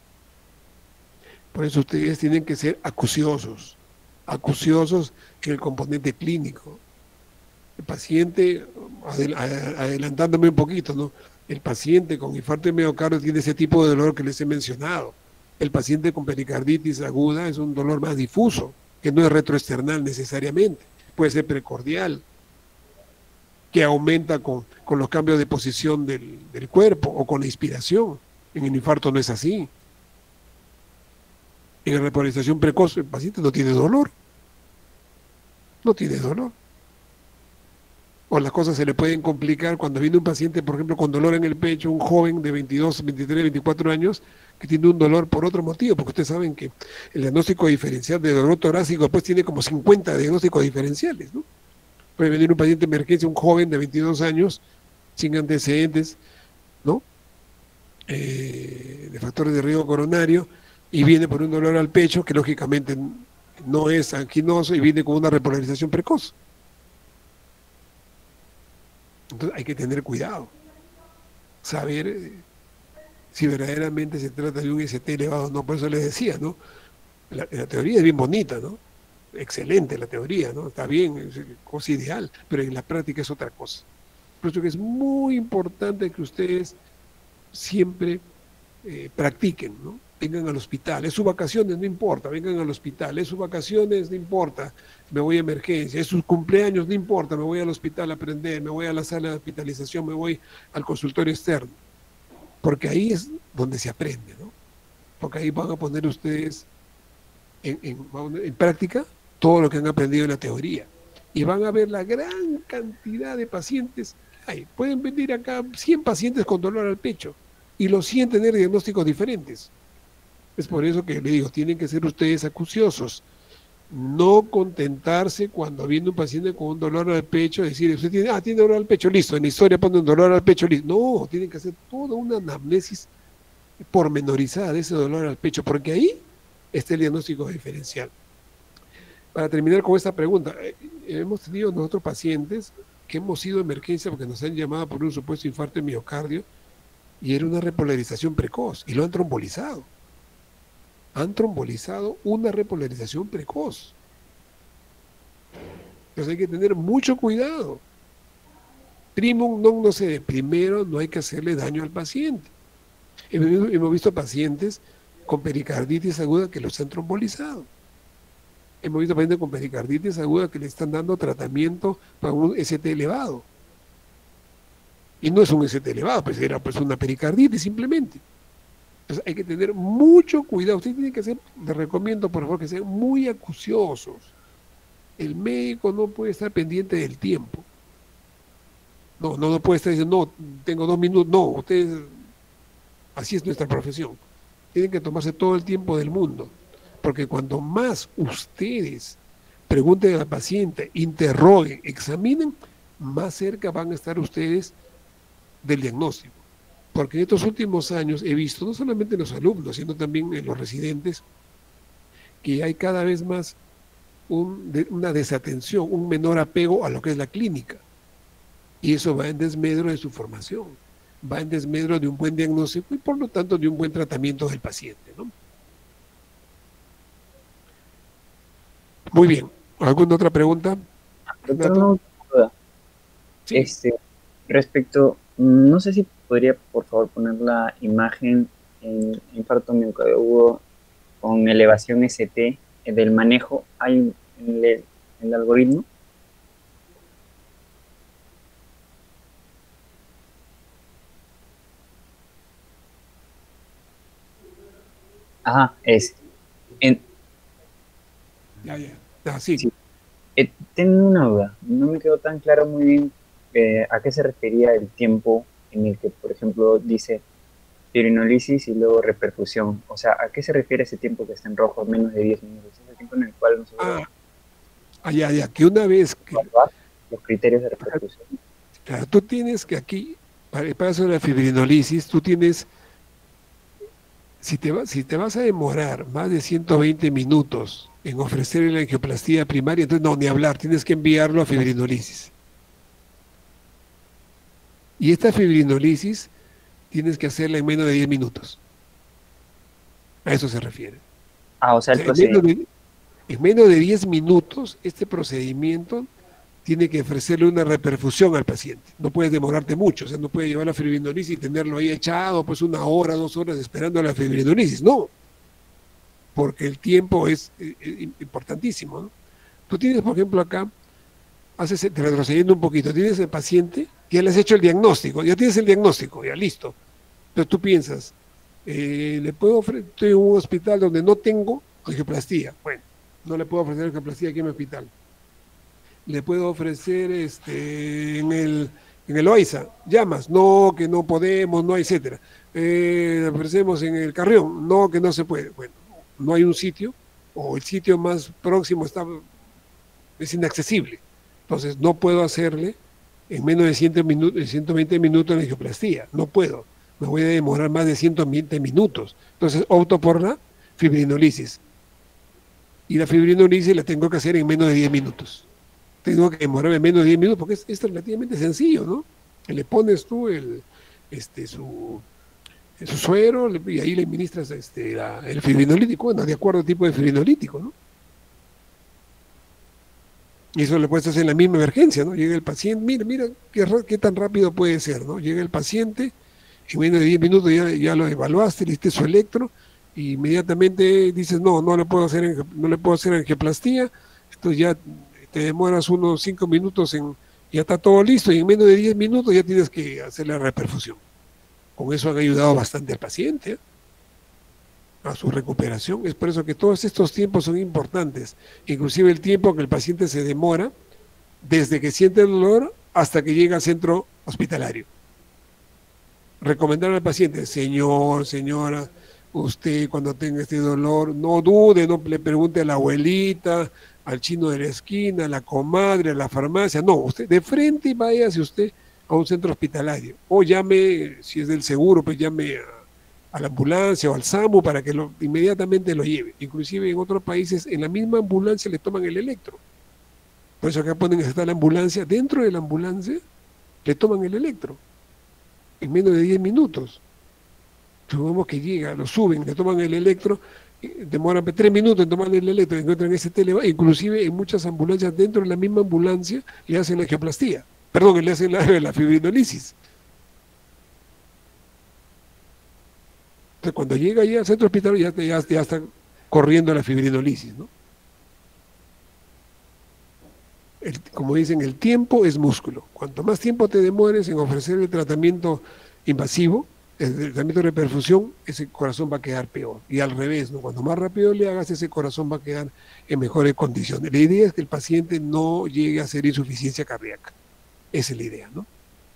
Por eso ustedes tienen que ser acuciosos, acuciosos en el componente clínico. El paciente, adel adelantándome un poquito, ¿no? El paciente con infarto de miocardio tiene ese tipo de dolor que les he mencionado. El paciente con pericarditis aguda es un dolor más difuso, que no es retroesternal necesariamente, puede ser precordial, que aumenta con, con los cambios de posición del, del cuerpo o con la inspiración. En el infarto no es así. En la repolarización precoz el paciente no tiene dolor, no tiene dolor. O las cosas se le pueden complicar cuando viene un paciente, por ejemplo, con dolor en el pecho, un joven de veintidós, veintitrés, veinticuatro años, que tiene un dolor por otro motivo, porque ustedes saben que el diagnóstico diferencial de dolor torácico pues tiene como cincuenta diagnósticos diferenciales, ¿no? Puede venir un paciente de emergencia, un joven de veintidós años, sin antecedentes, ¿no? Eh, de factores de riesgo coronario, y viene por un dolor al pecho, que lógicamente no es anginoso, y viene con una repolarización precoz. Entonces hay que tener cuidado, saber eh, si verdaderamente se trata de un S T elevado o no. Por eso les decía, ¿no? La, la teoría es bien bonita, ¿no? Excelente la teoría, ¿no? Está bien, es cosa ideal, pero en la práctica es otra cosa. Por eso que es muy importante que ustedes siempre eh, practiquen, ¿no? Vengan al hospital, es sus vacaciones, no importa, vengan al hospital, es sus vacaciones, no importa, me voy a emergencia, es sus cumpleaños, no importa, me voy al hospital a aprender, me voy a la sala de hospitalización, me voy al consultorio externo, porque ahí es donde se aprende, ¿no? Porque ahí van a poner ustedes en, en, en práctica todo lo que han aprendido en la teoría, y van a ver la gran cantidad de pacientes que hay. Pueden venir acá cien pacientes con dolor al pecho, y los cien tener diagnósticos diferentes. Es por eso que le digo, tienen que ser ustedes acuciosos, no contentarse cuando viene un paciente con un dolor al pecho, decir, usted tiene, ah, tiene dolor al pecho, listo, en la historia pone un dolor al pecho, listo. No, tienen que hacer toda una anamnesis pormenorizada de ese dolor al pecho, porque ahí está el diagnóstico diferencial. Para terminar con esta pregunta, eh, hemos tenido nosotros pacientes que hemos ido a emergencia porque nos han llamado por un supuesto infarto de miocardio y era una repolarización precoz y lo han trombolizado. Han trombolizado una repolarización precoz. Entonces hay que tener mucho cuidado. Primum non nocere, primero no hay que hacerle daño al paciente. Hemos, hemos visto pacientes con pericarditis aguda que los han trombolizado. Hemos visto pacientes con pericarditis aguda que le están dando tratamiento para un S T elevado. Y no es un S T elevado, pues era pues una pericarditis simplemente. Entonces hay que tener mucho cuidado. Ustedes tienen que ser, les recomiendo por favor que sean muy acuciosos. El médico no puede estar pendiente del tiempo. No, no, no puede estar diciendo, no, tengo dos minutos. No, ustedes, así es nuestra profesión. Tienen que tomarse todo el tiempo del mundo. Porque cuando más ustedes pregunten al paciente, interroguen, examinen, más cerca van a estar ustedes del diagnóstico. Porque en estos últimos años he visto, no solamente en los alumnos, sino también en los residentes, que hay cada vez más un, de, una desatención, un menor apego a lo que es la clínica. Y eso va en desmedro de su formación, va en desmedro de un buen diagnóstico y por lo tanto de un buen tratamiento del paciente, ¿no? Muy bien. ¿Alguna otra pregunta? Doctor, no, duda. Sí. Este, respecto, no sé si podría por favor poner la imagen en infarto miocardio agudo con elevación S T del manejo. ¿Hay en el, en el algoritmo? Ajá, es. En, ya, ya. Ah, sí. sí. Eh, tengo una duda. No me quedó tan claro muy bien eh, a qué se refería el tiempo en el que, por ejemplo, dice pirinolisis y luego reperfusión. O sea, ¿a qué se refiere ese tiempo que está en rojo, menos de diez minutos? Es el tiempo en el cual nosotros... Ah, ah ya, ya, que una vez que... los criterios de reperfusión. Claro, tú tienes que aquí, para el caso de la fibrinolisis, tú tienes Si te, va, si te vas a demorar más de ciento veinte minutos en ofrecer la angioplastía primaria, entonces no, ni hablar, tienes que enviarlo a fibrinolisis. Y esta fibrinolisis tienes que hacerla en menos de diez minutos. A eso se refiere. Ah, o sea, O el sea, en menos procedimiento. de, en menos de diez minutos, este procedimiento tiene que ofrecerle una reperfusión al paciente. No puedes demorarte mucho, o sea, no puedes llevar la fibrinolisis y tenerlo ahí echado, pues una hora, dos horas esperando la fibrinolisis. No, porque el tiempo es eh, eh, importantísimo, ¿no? Tú tienes, por ejemplo, acá, haces, retrocediendo un poquito, tienes el paciente, ya le has hecho el diagnóstico, ya tienes el diagnóstico, ya listo. Pero tú piensas, eh, le puedo ofrecer, estoy en un hospital donde no tengo angioplastía. Bueno, no le puedo ofrecer angioplastía aquí en mi hospital. Le puedo ofrecer este, en el, en el OISA, llamas, no, que no podemos, no, etcétera. Eh, le ofrecemos en el Carrión, no, que no se puede. Bueno, no hay un sitio, o el sitio más próximo está, es inaccesible. Entonces, no puedo hacerle en menos de ciento veinte minutos la angioplastía, no puedo. Me voy a demorar más de ciento veinte minutos. Entonces, opto por la fibrinolisis. Y la fibrinolisis la tengo que hacer en menos de diez minutos. Tengo que demorarme menos de diez minutos porque es, es relativamente sencillo, ¿no? Le pones tú el, este, su, su suero y ahí le administras este, la, el fibrinolítico, bueno, de acuerdo al tipo de fibrinolítico, ¿no? Y eso le puedes hacer en la misma emergencia, ¿no? Llega el paciente, mira, mira qué, qué tan rápido puede ser, ¿no? Llega el paciente, en menos de diez minutos ya, ya lo evaluaste, le diste su electro, y inmediatamente dices, no, no le puedo hacer, no le puedo hacer angioplastía, entonces ya te demoras unos cinco minutos, en, ya está todo listo, y en menos de diez minutos ya tienes que hacer la reperfusión. Con eso han ayudado bastante al paciente, ¿eh? A su recuperación. Es por eso que todos estos tiempos son importantes, inclusive el tiempo que el paciente se demora desde que siente el dolor hasta que llega al centro hospitalario. Recomendar al paciente, señor, señora, usted cuando tenga este dolor, no dude, no le pregunte a la abuelita, al chino de la esquina, a la comadre, a la farmacia, no, usted de frente váyase usted a un centro hospitalario, o llame, si es del seguro, pues llame a a la ambulancia o al SAMU para que lo, inmediatamente lo lleve. Inclusive en otros países en la misma ambulancia le toman el electro. Por eso acá ponen que está la ambulancia, dentro de la ambulancia le toman el electro en menos de diez minutos. Supongamos que llega, lo suben, le toman el electro, demoran tres minutos en tomar el electro, encuentran ese tele, inclusive en muchas ambulancias dentro de la misma ambulancia le hacen la angioplastía, perdón, le hacen la, la fibrinolisis. Entonces, cuando llega ya al centro hospitalario, ya, ya, ya está corriendo la fibrinolisis, ¿no? El, como dicen, el tiempo es músculo. Cuanto más tiempo te demores en ofrecer el tratamiento invasivo, el tratamiento de reperfusión, ese corazón va a quedar peor. Y al revés, ¿no? Cuando más rápido le hagas, ese corazón va a quedar en mejores condiciones. La idea es que el paciente no llegue a hacer insuficiencia cardíaca. Esa es la idea, ¿no?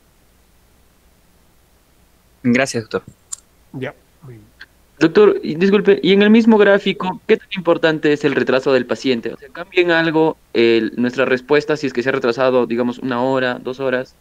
Gracias, doctor. Ya. Doctor, y disculpe, y en el mismo gráfico, ¿qué tan importante es el retraso del paciente? O sea, ¿cambia en algo el, nuestra respuesta si es que se ha retrasado, digamos, una hora, dos horas?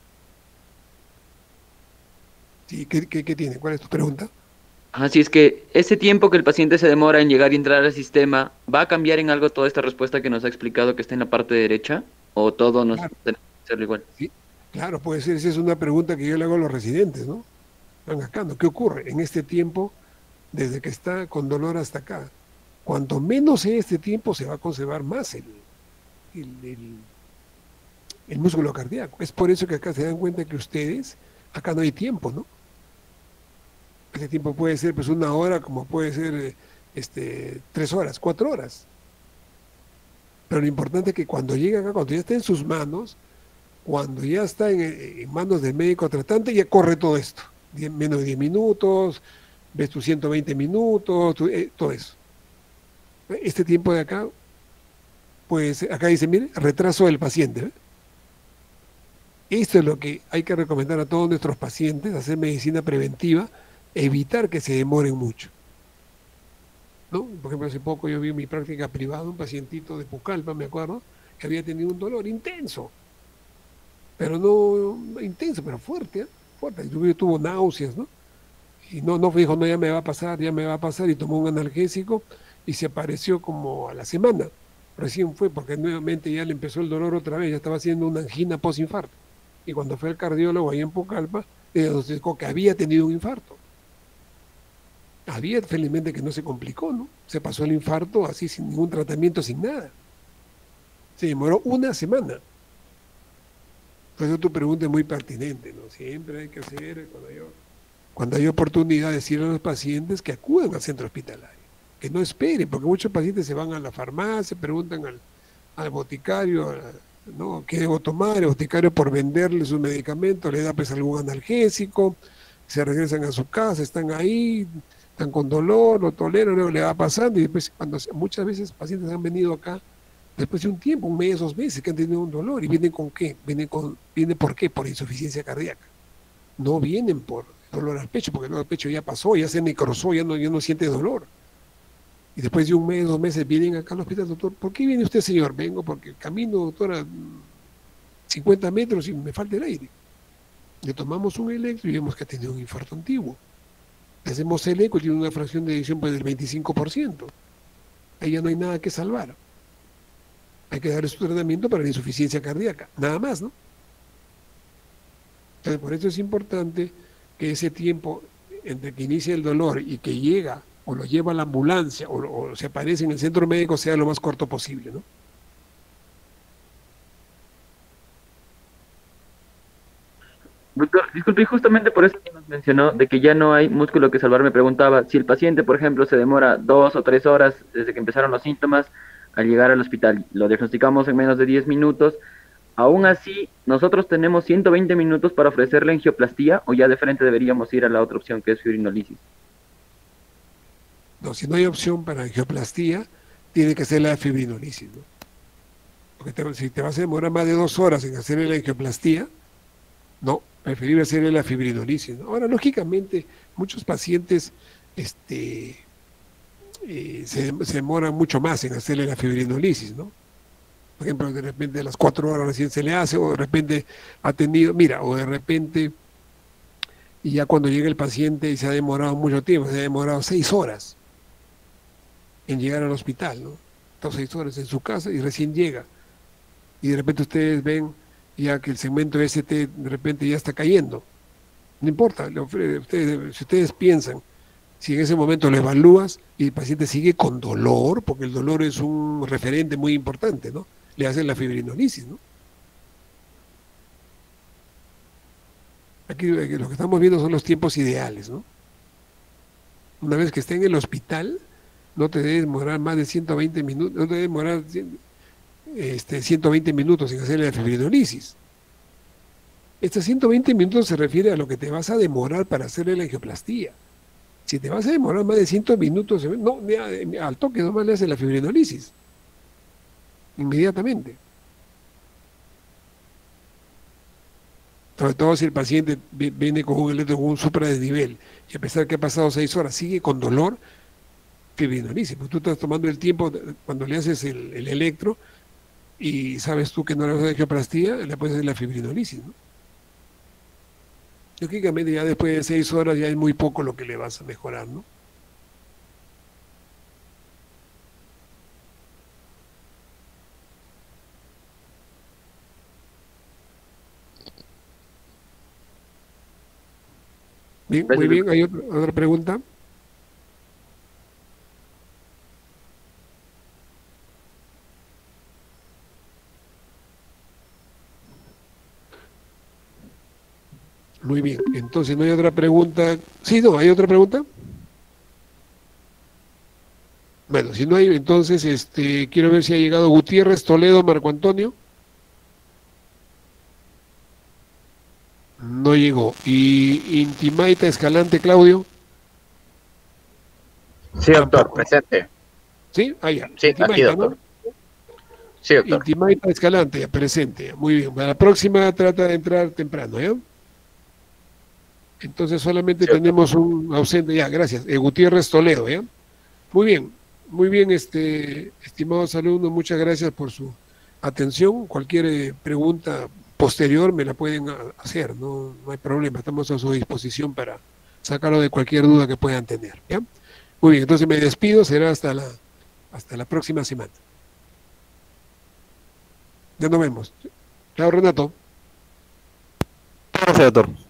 Sí, ¿qué, qué, qué tiene? ¿Cuál es tu pregunta? Así es que ese tiempo que el paciente se demora en llegar y entrar al sistema, ¿va a cambiar en algo toda esta respuesta que nos ha explicado que está en la parte derecha? ¿O todo nos Claro. debe ser igual? Sí, claro, puede ser. Esa es una pregunta que yo le hago a los residentes, ¿no? Van acá, ¿no? ¿Qué ocurre en este tiempo, desde que está con dolor hasta acá? Cuanto menos sea este tiempo, se va a conservar más el, el, el, el músculo cardíaco. Es por eso que acá se dan cuenta que ustedes, acá no hay tiempo, ¿no? Ese tiempo puede ser pues una hora, como puede ser este, tres horas, cuatro horas. Pero lo importante es que cuando llega acá, cuando ya está en sus manos, cuando ya está en, en manos del médico tratante, ya corre todo esto. diez, menos de diez minutos, ves tus ciento veinte minutos, tu, eh, todo eso. Este tiempo de acá, pues acá dice, mire, retraso del paciente. ¿eh? Esto es lo que hay que recomendar a todos nuestros pacientes, hacer medicina preventiva, evitar que se demoren mucho. ¿No? Por ejemplo, hace poco yo vi en mi práctica privada un pacientito de Pucallpa, me acuerdo, que había tenido un dolor intenso, pero no intenso, pero fuerte, ¿eh? fuerte, tuvo, tuvo náuseas, ¿no? Y no, no dijo, no, ya me va a pasar, ya me va a pasar, y tomó un analgésico y se apareció como a la semana. Recién fue porque nuevamente ya le empezó el dolor otra vez, ya estaba haciendo una angina post-infarto. Y cuando fue al cardiólogo ahí en Pucallpa, le diagnosticó que había tenido un infarto. Había, felizmente, que no se complicó, ¿no? Se pasó el infarto así, sin ningún tratamiento, sin nada. Se demoró una semana. Por eso tu pregunta es muy pertinente, ¿no? Siempre hay que hacer, cuando hay, cuando hay oportunidad, decirle a los pacientes que acudan al centro hospitalario, que no esperen, porque muchos pacientes se van a la farmacia, preguntan al, al boticario, ¿no? ¿Qué debo tomar? El boticario, por venderle sus medicamentos, le da pues algún analgésico, se regresan a su casa, están ahí, están con dolor, lo toleran, luego le va pasando, y después, cuando muchas veces pacientes han venido acá después de un tiempo, un mes, dos meses, que han tenido un dolor, y vienen con qué, vienen con, vienen por qué, por insuficiencia cardíaca. No vienen por dolor al pecho, porque el dolor al pecho ya pasó, ya se necrosó, ya no, ya no siente dolor. Y después de un mes, dos meses, vienen acá al hospital, doctor, ¿por qué viene usted, señor? Vengo porque camino, doctora, cincuenta metros y me falta el aire. Le tomamos un electro y vemos que ha tenido un infarto antiguo. Le hacemos el eco y tiene una fracción de eyección pues, del veinticinco por ciento. Ahí ya no hay nada que salvar. Hay que darle su tratamiento para la insuficiencia cardíaca, nada más, ¿no? Entonces, por eso es importante que ese tiempo entre que inicia el dolor y que llega o lo lleva a la ambulancia o, o se aparece en el centro médico sea lo más corto posible, ¿no? Doctor, disculpe, y justamente por eso que nos mencionó de que ya no hay músculo que salvar, me preguntaba si el paciente, por ejemplo, se demora dos o tres horas desde que empezaron los síntomas al llegar al hospital, lo diagnosticamos en menos de diez minutos, aún así, nosotros tenemos ciento veinte minutos para ofrecerle angioplastía, o ya de frente deberíamos ir a la otra opción que es fibrinolisis. No, si no hay opción para angioplastía, tiene que ser la fibrinolisis, ¿no? Porque te, si te vas a demorar más de dos horas en hacer la angioplastía, no, preferible hacer la fibrinolisis, ¿no? Ahora, lógicamente, muchos pacientes este, eh, se, se demoran mucho más en hacerle la fibrinolisis, ¿no? Por ejemplo, de repente a las cuatro horas recién se le hace, o de repente ha tenido, mira, o de repente, y ya cuando llega el paciente y se ha demorado mucho tiempo, se ha demorado seis horas en llegar al hospital, ¿no? Entonces seis horas en su casa y recién llega. Y de repente ustedes ven ya que el segmento S T de repente ya está cayendo. No importa, le ofrece, ustedes, si ustedes piensan, si en ese momento lo evalúas y el paciente sigue con dolor, porque el dolor es un referente muy importante, ¿no? Le hacen la fibrinolisis, ¿no? Aquí lo que estamos viendo son los tiempos ideales, ¿no? Una vez que esté en el hospital, no te debe demorar más de ciento veinte minutos, no te debe demorar este, ciento veinte minutos en hacerle la fibrinolisis. Estos ciento veinte minutos se refiere a lo que te vas a demorar para hacerle la angioplastía. Si te vas a demorar más de cien minutos, no, al toque nomás le hace la fibrinolisis. Inmediatamente. Sobre todo si el paciente viene con un electro, con un supradesnivel, y a pesar que ha pasado seis horas, sigue con dolor, fibrinolisis. Porque tú estás tomando el tiempo cuando le haces el, el electro y sabes tú que no le vas a hacer angioplastía, le puedes hacer la fibrinolisis, ¿no? Lógicamente ya después de seis horas ya es muy poco lo que le vas a mejorar, ¿no? Bien, muy bien. ¿Hay otra, otra pregunta? Muy bien. Entonces, ¿no hay otra pregunta? Sí, no, ¿hay otra pregunta? Bueno, si no hay, entonces, este, quiero ver si ha llegado Gutiérrez, Toledo, Marco Antonio. No llegó. ¿Y Intimaita Escalante, Claudio? Sí, doctor, presente. ¿Sí? Ah, ya. Sí, Intimaita, aquí, doctor. ¿no? Sí, doctor. Intimaita Escalante, ya, presente. Muy bien. Para la próxima trata de entrar temprano, ¿ya? Entonces solamente sí, tenemos un ausente. Ya, gracias. Eh, Gutiérrez, Toledo, ¿ya? Muy bien. Muy bien, este, estimados alumnos, muchas gracias por su atención. Cualquier eh, pregunta posterior me la pueden hacer, no, no hay problema, estamos a su disposición para sacarlo de cualquier duda que puedan tener. ¿Ya? Muy bien, entonces me despido, será hasta la, hasta la próxima semana. Ya nos vemos. Chao, Renato. Gracias, doctor.